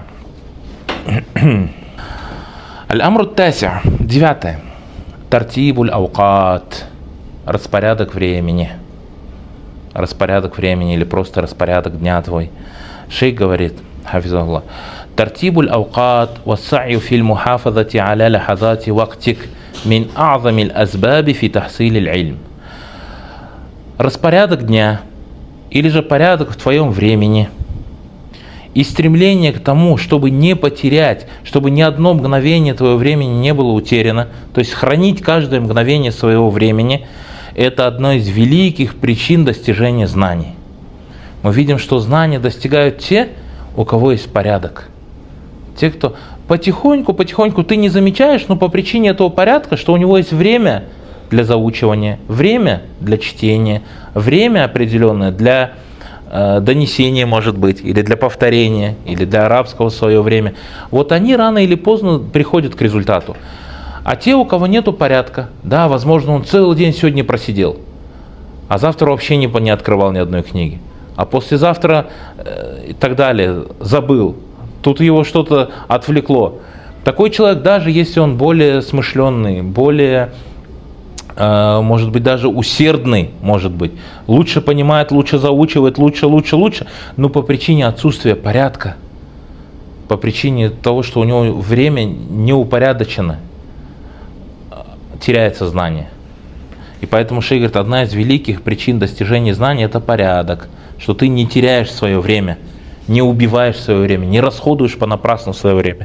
Аль-Амру Тася, 9. Тартибуль аукат. Распорядок времени. Распорядок времени или просто распорядок дня твой. Шейх говорит, хафизаллах, Тартибуль аукат вассаю фил мухафазати аля лахазати вактик мин а'замил азбаби фи тахсилил ильм. Распорядок дня или же порядок в твоем времени и стремление к тому, чтобы не потерять, чтобы ни одно мгновение твоего времени не было утеряно, то есть хранить каждое мгновение своего времени, это одна из великих причин достижения знаний. Мы видим, что знания достигают те, у кого есть порядок. Те, кто потихоньку, ты не замечаешь, но по причине этого порядка, что у него есть время для заучивания, время для чтения, время определенное для донесения, может быть, или для повторения, или для арабского в свое время. Вот они рано или поздно приходят к результату. А те, у кого нету порядка, да, возможно, он целый день сегодня просидел, а завтра вообще не открывал ни одной книги, а послезавтра и так далее, забыл, тут его что-то отвлекло. Такой человек, даже если он более смышленный, более, может быть, даже усердный, может быть, лучше понимает, лучше заучивает, лучше, но по причине отсутствия порядка, по причине того, что у него время не упорядочено, теряется знание. И поэтому шейх говорит, одна из великих причин достижения знаний – это порядок, что ты не теряешь свое время, не убиваешь свое время, не расходуешь понапрасну свое время.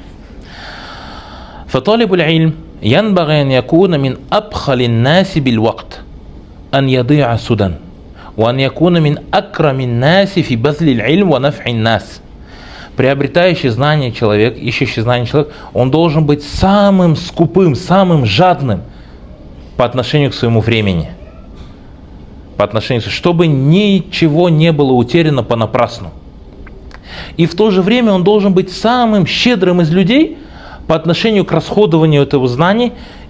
فطالب العلم ينبغي أن يكون من أبخل الناس بالوقت أن يضيع سدى وأن يكون من أكرم الناس في بذل العلم ونفع الناس. Приобретающий знания человек, ищущий знания человек, он должен быть самым скупым, самым жадным по отношению к своему времени, чтобы ничего не было утеряно понапрасну. И в то же время он должен быть самым щедрым из людей по отношению к расходованию этого знания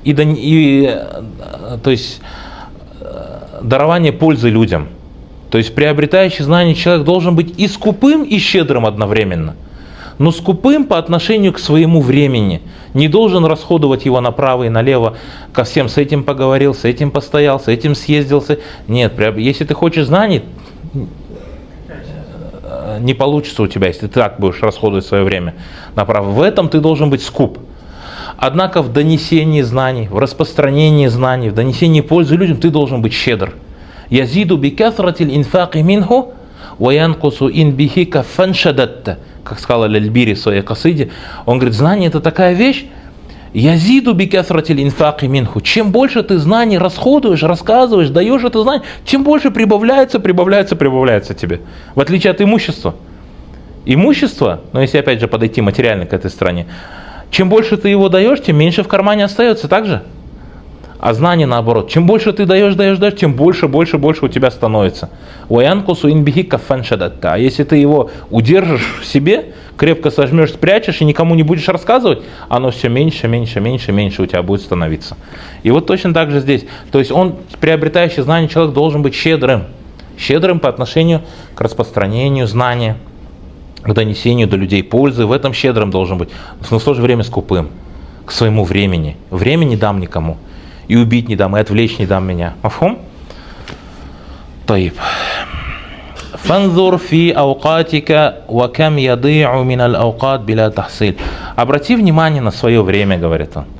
то есть дарование пользы людям. То есть приобретающий знания человек должен быть и скупым, и щедрым одновременно. Но скупым по отношению к своему времени. Не должен расходовать его направо и налево, ко всем с этим поговорил, с этим постоял, с этим съездился. Нет, если ты хочешь знаний, не получится у тебя, если ты так будешь расходовать свое время направо. В этом ты должен быть скуп. Однако в донесении знаний, в распространении знаний, в донесении пользы людям ты должен быть щедр. Язиду бикафратиль инфаки минху ваянкусу ин бихи кафан шадатта, как сказал Аль-Альбири в своей касиде. Он говорит, знание это такая вещь, язиду бикафратиль инфаки минху. Чем больше ты знаний расходуешь, рассказываешь, даешь это знание, тем больше прибавляется тебе. В отличие от имущества. Имущество, но если опять же подойти материально к этой стороне, чем больше ты его даешь, тем меньше в кармане остается, так же? А знание наоборот. Чем больше ты даешь, тем больше у тебя становится. А если ты его удержишь в себе, крепко сожмешь, спрячешь и никому не будешь рассказывать, оно все меньше у тебя будет становиться. И вот точно так же здесь. То есть приобретающий знание человек должен быть щедрым. Щедрым по отношению к распространению знания, к донесению до людей пользы. В этом щедрым должен быть. Но в то же время скупым к своему времени. Время не дам никому. И убить не дам, и отвлечь не дам меня. Мафхум? Таиб. Фанзур фи аукатика ва кам яди'у мин аль-аукат биля тахсиль. Обрати внимание на свое время, говорит он.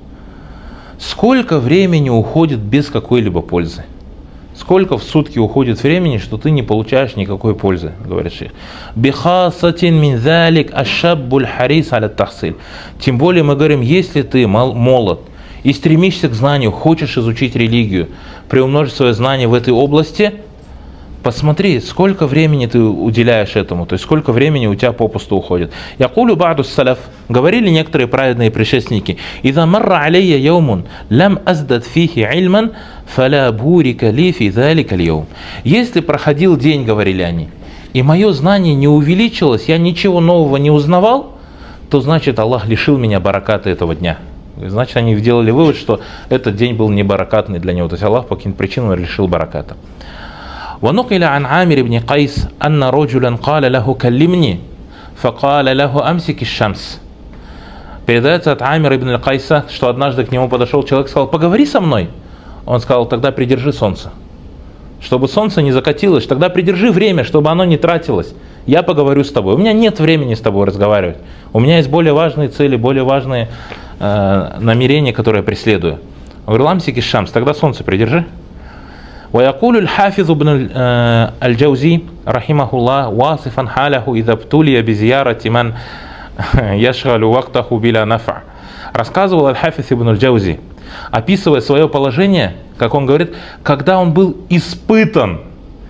Сколько времени уходит без какой-либо пользы? Сколько в сутки уходит времени, что ты не получаешь никакой пользы, говорит шейх. Бихасатин мин залик ашаббуль харис аля тахсиль. Тем более мы говорим, если ты молод и стремишься к знанию, хочешь изучить религию, приумножить свое знание в этой области, посмотри, сколько времени ты уделяешь этому, то есть сколько времени у тебя попусту уходит. Якулю ба'ду салаф, говорили некоторые праведные предшественники, «Иза марра алейя яумун, лям аздад фихи ильман, фаля бурика ли фи залика льяум». Если проходил день, говорили они, и мое знание не увеличилось, я ничего нового не узнавал, то значит Аллах лишил меня бараката этого дня. Значит, они сделали вывод, что этот день был не баракатный для него, то есть Аллах по каким-то причинам лишил бараката. ونقل عن عامر بن قيس أن رجلا قال له كلمني فقال له أمسك الشمس. Передается от Амира ибн Кайса, что однажды к нему подошел человек и сказал: поговори со мной. Он сказал: тогда придержи солнце. Чтобы солнце не закатилось, тогда придержи время, чтобы оно не тратилось. Я поговорю с тобой. У меня нет времени с тобой разговаривать. У меня есть более важные цели, более важные намерения, которые я преследую. Он говорил: амсики шамс, тогда солнце придержи. ويقول الحافظ ابن الجوزي رحمه الله واصفا حاله إذا ابتلي بزيارة من يشغل وقته بلا نفع. Рассказывал Аль-Хафиз ибн Аль-Джаузи, описывая свое положение, как он говорит, когда он был испытан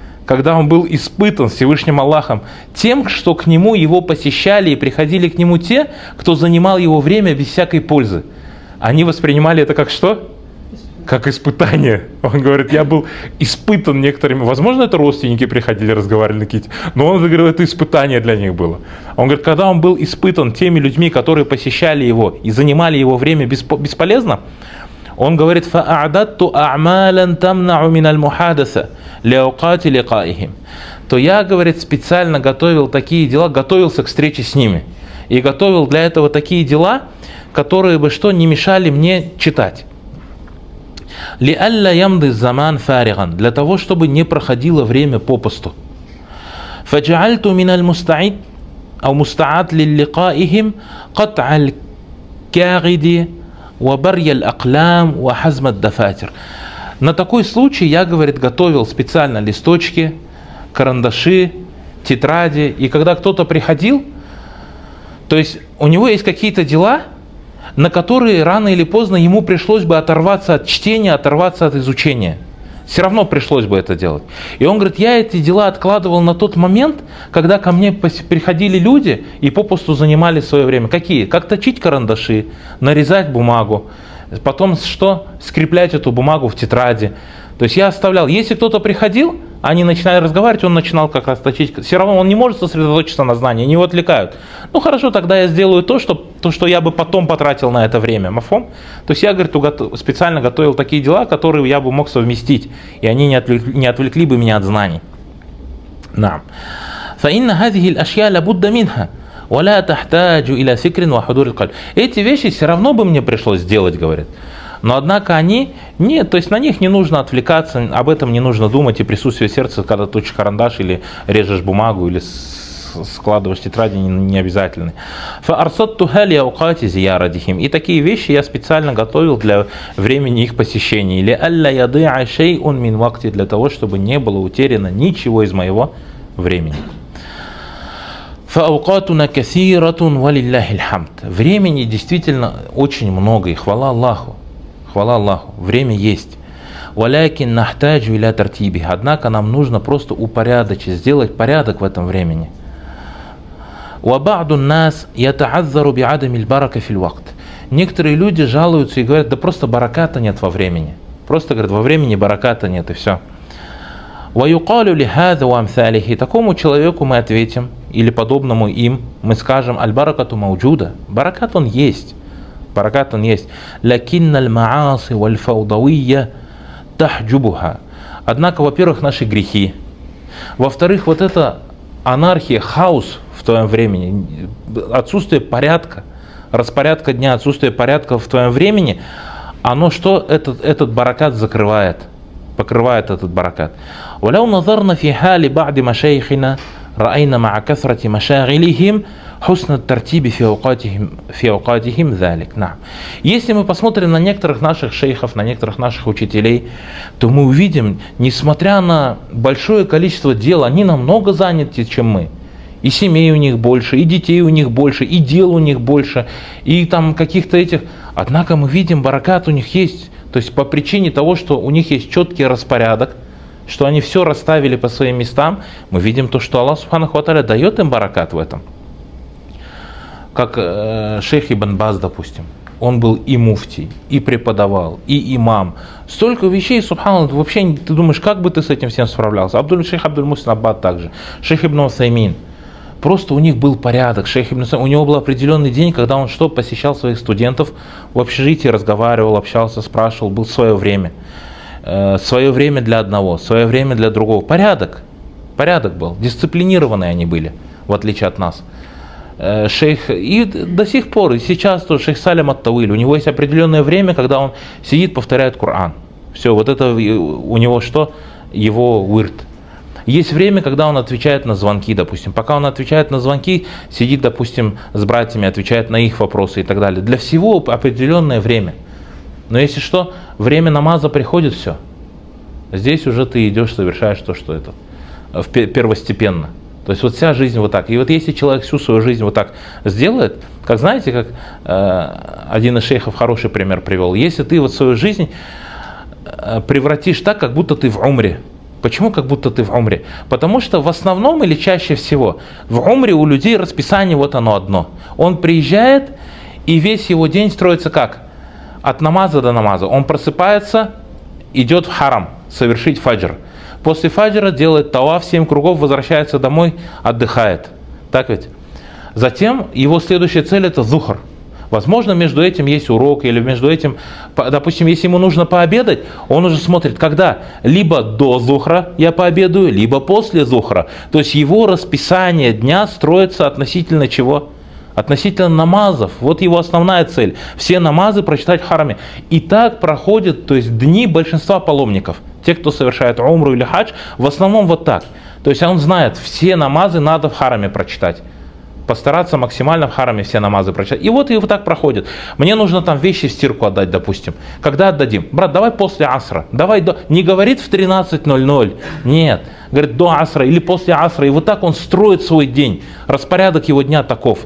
Всевышним Аллахом тем, что к нему его посещали и приходили к нему те, кто занимал его время без всякой пользы. Они воспринимали это как что? Как испытание. Он говорит, я был испытан некоторыми, возможно, это родственники приходили, разговаривали на какие-то, но он говорил, это испытание для них было. Он говорит, когда он был испытан теми людьми, которые посещали его и занимали его время бесполезно, он говорит, فَأَعْدَدْتُ أَعْمَالًا تَمْنَعُ مِنَ الْمُحَادَثَةِ لِأَوْقَاتِ لِقَائِهِمْ. То я, говорит, специально готовил такие дела, готовился к встрече с ними. И готовил для этого такие дела, которые бы что, не мешали мне читать. لِأَلَّا يَمْضِ الزَّمَانْ فَارِغًا, для того, чтобы не проходило время попусту. فَجَعَلْتُ مِنَ الْمُسْتَعِدِ أو مستعد للقائهم قطع الكاغد وبري الأقلام وحزم الدفاتر. На такой случай я, говорит, готовил специально листочки, карандаши, тетради, и когда кто-то приходил, то есть у него есть какие-то дела, на которые рано или поздно ему пришлось бы оторваться от чтения, оторваться от изучения. Все равно пришлось бы это делать. И он говорит, я эти дела откладывал на тот момент, когда ко мне приходили люди и попусту занимали свое время. Какие? Как точить карандаши, нарезать бумагу, потом что? Скреплять эту бумагу в тетради. То есть я оставлял, если кто-то приходил, они начинали разговаривать, он начинал как раз точить. Все равно он не может сосредоточиться на знании, они его отвлекают. Ну хорошо, тогда я сделаю то, что я бы потом потратил на это время. Мафом? То есть я, говорит, специально готовил такие дела, которые я бы мог совместить, и они не отвлекли бы меня от знаний. Наам. فإن هذه الأشياء لابد منها ولا تحتاج إلى فكر وحضور القلب. Эти вещи все равно бы мне пришлось сделать, говорит. Но однако они, нет, то есть на них не нужно отвлекаться, об этом не нужно думать, и присутствие сердца, когда точишь карандаш или режешь бумагу, или складываешь тетради, не обязательны. И такие вещи я специально готовил для времени их посещения. Для того, чтобы не было утеряно ничего из моего времени. Времени действительно очень много, и хвала Аллаху. Хвала Аллаху, время есть. Однако нам нужно просто упорядочить, сделать порядок в этом времени. Некоторые люди жалуются и говорят, да просто бараката нет во времени. Просто говорят, во времени бараката нет, и все. Такому человеку мы ответим, или подобному им, мы скажем, аль-баракату мауджуда. Баракат он есть. Баракат он есть. Однако, во-первых, наши грехи. Во-вторых, вот эта анархия, хаос в твоем времени, отсутствие порядка, распорядка дня, отсутствие порядка в твоем времени, оно что этот баракат закрывает? покрывает этот баракат. وَلَوْ نَظَرْنَا فِي حَالِ بَعْدِ مَشَايِخِنَا رَأَيْنَا مَعَ كَثْرَةِ مَشَاغِلِهِمْ حُسْنَ التَّرْتِيبِ فِي أَوْقَاتِهِمْ ذَلِكَ. Если мы посмотрим на некоторых наших шейхов, на некоторых наших учителей, то мы увидим, несмотря на большое количество дел, они намного заняты, чем мы. И семей у них больше, и детей у них больше, и дел у них больше, и там каких-то этих. Однако мы видим, баракат у них есть. То есть по причине того, что у них есть четкий распорядок, что они все расставили по своим местам, мы видим то, что Аллах Субханаху ва Тааля дает им баракат в этом. Как шейх Ибн Баз, допустим. Он был и муфтий, и преподавал, и имам. Столько вещей, субханаллах, вообще ты думаешь, как бы ты с этим всем справлялся. Шейх Абдуль-Мухсин Аббад также, шейх Ибн Усаймин. Просто у них был порядок. Шейх Ибн Усаймин, у него был определенный день, когда он посещал своих студентов в общежитии, разговаривал, общался, спрашивал, был свое время. Свое время для одного, свое время для другого. Порядок был, дисциплинированные они были, в отличие от нас. Шейх, и до сих пор, и сейчас тоже шейх Салим ат-Тауиль, у него есть определенное время, когда он сидит, повторяет Коран. Все, вот это у него что? Его вирд. Есть время, когда он отвечает на звонки, допустим. Пока он отвечает на звонки, сидит, допустим, с братьями, отвечает на их вопросы и так далее. Для всего определенное время. Но если что, время намаза приходит, все. Здесь уже ты идешь, совершаешь то, что это первостепенно. То есть вот вся жизнь вот так. И вот если человек всю свою жизнь вот так сделает, как знаете, как один из шейхов хороший пример привел. Если ты вот свою жизнь превратишь так, как будто ты в умре. Почему как будто ты в умре? Потому что в основном или чаще всего в умре у людей расписание вот оно одно. Он приезжает, и весь его день строится как? От намаза до намаза. Он просыпается, идет в харам, совершить фаджр. После фаджра делает таваф 7 кругов, возвращается домой, отдыхает. Так ведь? Затем его следующая цель это зухр. Возможно, между этим есть урок, или между этим, допустим, если ему нужно пообедать, он уже смотрит, когда либо до зухра я пообедаю, либо после зухра. То есть его расписание дня строится относительно чего? Относительно намазов. Вот его основная цель. Все намазы прочитать в хараме. И так проходят, то есть дни большинства паломников. Те, кто совершает умру или хадж, в основном вот так. То есть он знает, все намазы надо в хараме прочитать. Постараться максимально в хараме все намазы прочитать. И вот так проходит. Мне нужно там вещи в стирку отдать, допустим. Когда отдадим? Брат, давай после асра. Давай до... Не говорит в 13:00. Нет. Говорит до асра или после асра. И вот так он строит свой день. Распорядок его дня таков.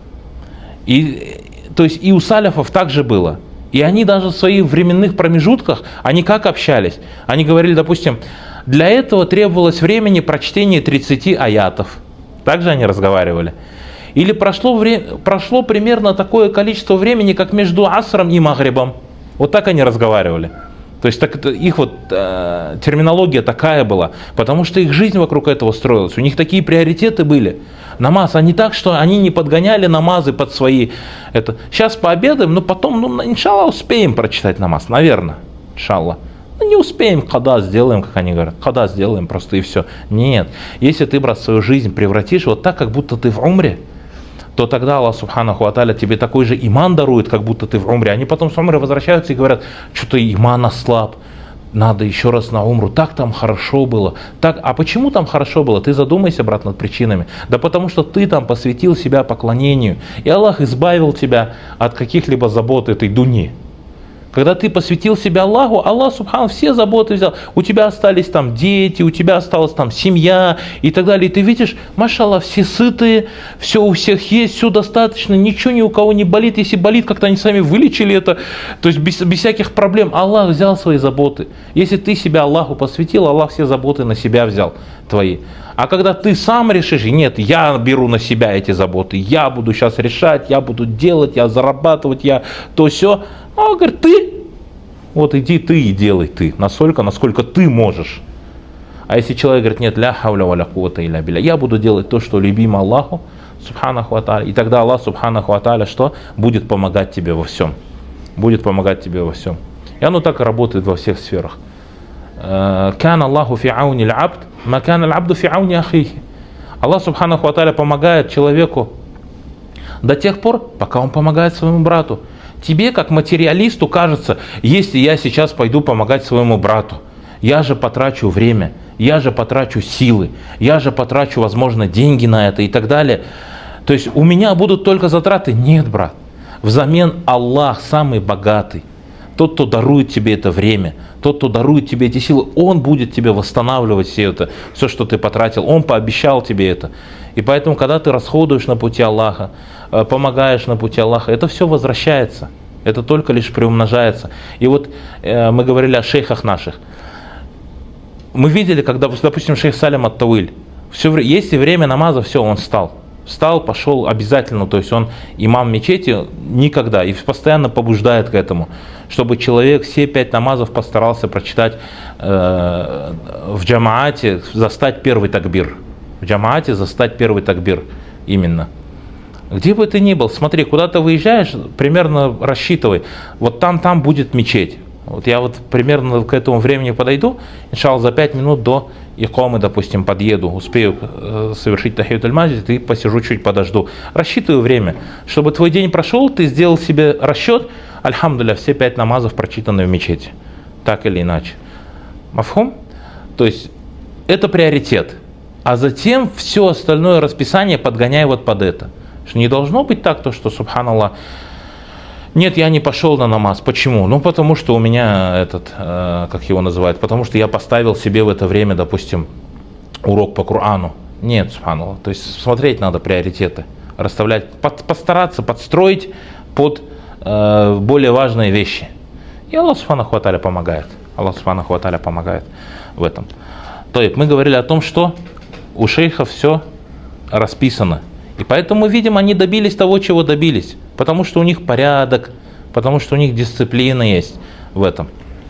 То есть и у саляфов так же было. И они даже в своих временных промежутках, они как общались? Они говорили, допустим, для этого требовалось времени прочтения 30 аятов. Так же они разговаривали. Или прошло примерно такое количество времени, как между асром и магрибом. Вот так они разговаривали. То есть их терминология такая была, потому что их жизнь вокруг этого строилась. У них такие приоритеты были. Намаз, а не так, что они не подгоняли намазы под свои. Сейчас пообедаем, но потом, иншаллах, успеем прочитать намаз, наверное, иншаллах. Не успеем, когда сделаем, как они говорят, когда сделаем просто и все. Нет, если ты, брат, свою жизнь превратишь вот так, как будто ты в умре, то тогда Аллах Субханаху ва Тааля тебе такой же иман дарует, как будто ты в умре. Они потом с умры возвращаются и говорят, что-то иман ослаб, надо еще раз на умру, так там хорошо было. А почему там хорошо было? Ты задумайся, брат, над причинами. Да потому что ты там посвятил себя поклонению, и Аллах избавил тебя от каких-либо забот этой дуни. Когда ты посвятил себя Аллаху, Аллах Субхану все заботы взял. У тебя остались там дети, у тебя осталась там семья и так далее. И ты видишь, машаллах, все сытые, все у всех есть, все достаточно, ничего ни у кого не болит. Если болит, как-то они сами вылечили это. То есть без всяких проблем. Аллах взял свои заботы. Если ты себя Аллаху посвятил, Аллах все заботы на себя взял твои. А когда ты сам решишь, нет, я беру на себя эти заботы, я буду сейчас решать, я буду делать, я зарабатывать, я то все. А он говорит, ты, вот иди ты и делай ты, настолько, насколько ты можешь. А если человек говорит, нет, ля хауля ва ля куввата илля билля, я буду делать то, что любимо Аллаху, субханаху ва тааля, и тогда Аллах, субханаху ва тааля, что? Будет помогать тебе во всем. Будет помогать тебе во всем. И оно так и работает во всех сферах. Кан Аллаху фи ауни аль-абд, ма кан аль-абду фи ауни ахихи. Аллах, субханаху ва тааля, помогает человеку до тех пор, пока он помогает своему брату. Тебе, как материалисту, кажется, если я сейчас пойду помогать своему брату, я же потрачу время, я же потрачу силы, я же потрачу, возможно, деньги на это и так далее. То есть у меня будут только затраты. Нет, брат. Взамен Аллах самый богатый. Тот, кто дарует тебе это время, тот, кто дарует тебе эти силы, Он будет тебе восстанавливать все это, все, что ты потратил. Он пообещал тебе это. И поэтому, когда ты расходуешь на пути Аллаха, помогаешь на пути Аллаха, это все возвращается. Это только лишь приумножается. И вот мы говорили о шейхах наших. Мы видели, когда, допустим, шейх Салим ат-Тауиль, если время намаза, все, он встал. Встал, пошел обязательно, то есть он имам мечети никогда и постоянно побуждает к этому, чтобы человек все 5 намазов постарался прочитать в джамаате, застать первый такбир. В джамаате застать первый такбир именно. Где бы ты ни был, смотри, куда ты выезжаешь, примерно рассчитывай, вот там будет мечеть. Вот я вот примерно к этому времени подойду, иншаллах, за 5 минут до икамы, допустим, подъеду, успею совершить тахият аль-масджид и посижу, чуть подожду. Рассчитываю время, чтобы твой день прошел, ты сделал себе расчет, альхамдулилля, все 5 намазов прочитаны в мечети, так или иначе. Мафхум? То есть это приоритет, а затем все остальное расписание подгоняй вот под это. Что не должно быть так, то что, субханаллах, нет, я не пошел на намаз. Почему? Ну, потому что у меня как его называют, потому что я поставил себе в это время, допустим, урок по Корану. Нет, субханаллах. То есть смотреть надо приоритеты, расставлять, постараться подстроить под более важные вещи. И Аллах субханаху ва тааля помогает. Аллах субханаху ва тааля помогает в этом. То есть мы говорили о том, что у шейхов все расписано. И поэтому мы видим, они добились того, чего добились. Потому что у них порядок, потому что у них дисциплина есть в этом.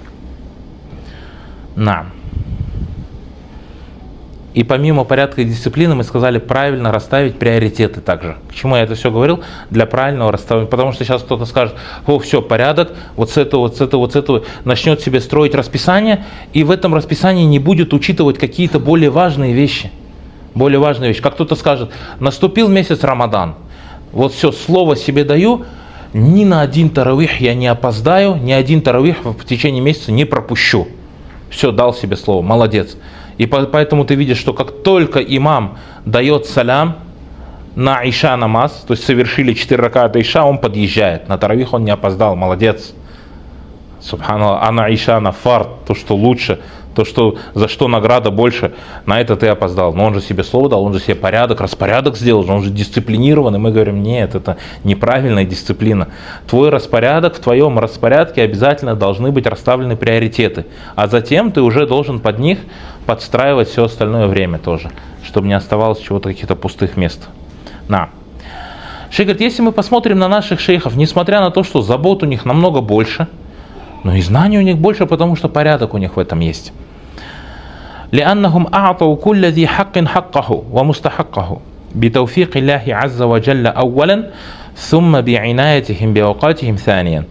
И помимо порядка и дисциплины мы сказали правильно расставить приоритеты также. К чему я это все говорил? Для правильного расставления. Потому что сейчас кто-то скажет, о, все, порядок, вот с этого, вот с этого, вот с этого, начнет себе строить расписание, и в этом расписании не будет учитывать какие-то более важные вещи. Более важная вещь. Как кто-то скажет, наступил месяц Рамадан, вот все, слово себе даю, ни на один таравих я не опоздаю, ни один таравих в течение месяца не пропущу. Все, дал себе слово, молодец. И поэтому ты видишь, что как только имам дает салям на иша намаз, то есть совершили 4 раката иша, он подъезжает. На таравих он не опоздал, молодец. Субханаллах, а на иша, на фард, то, что лучше, то, что, за что награда больше, на это ты опоздал. Но он же себе слово дал, он же себе распорядок сделал, он же дисциплинирован. И мы говорим, нет, это неправильная дисциплина. Твой распорядок, в твоем распорядке обязательно должны быть расставлены приоритеты. А затем ты уже должен под них подстраивать все остальное время тоже, чтобы не оставалось чего-то, каких-то пустых мест. Шейх говорит, если мы посмотрим на наших шейхов, несмотря на то, что забот у них намного больше, но и знаний у них больше, потому что порядок у них в этом есть. لأنهم أعطوا كل ذي حق حقه ومستحقه بتوفيق الله عز وجل أولا ثم بعنايتهم بأوقاتهم ثانيا.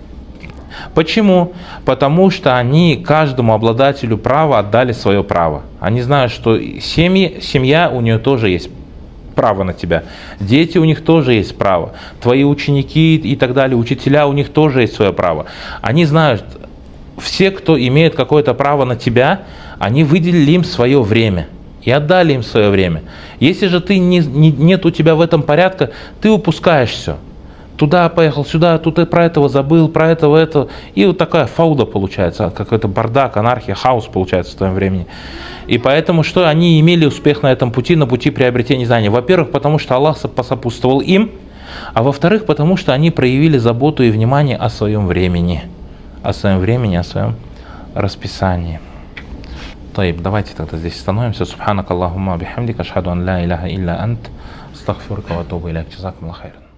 Почему? Потому что они каждому обладателю права отдали свое право. Они знают, что семья у нее тоже есть право на тебя. Дети, у них тоже есть право. Твои ученики и так далее, учителя, у них тоже есть свое право. Они знают, все, кто имеет какое-то право на тебя, они выделили им свое время и отдали им свое время. Если же нет у тебя в этом порядка, ты упускаешь все. Туда поехал, сюда, тут и про этого забыл, про этого. И вот такая фауда получается, какой-то бардак, анархия, хаос получается в твоем времени. И поэтому, что они имели успех на этом пути, на пути приобретения знаний. Во-первых, потому что Аллах посопутствовал им, а во-вторых, потому что они проявили заботу и внимание о своем времени. О своем расписании. Давайте тогда здесь остановимся. Субханак Аллахумма бихамдика, ашхаду ан ла иляха илля ант, астагфирука ва атубу иляйк. Джазакумуллаху хайран.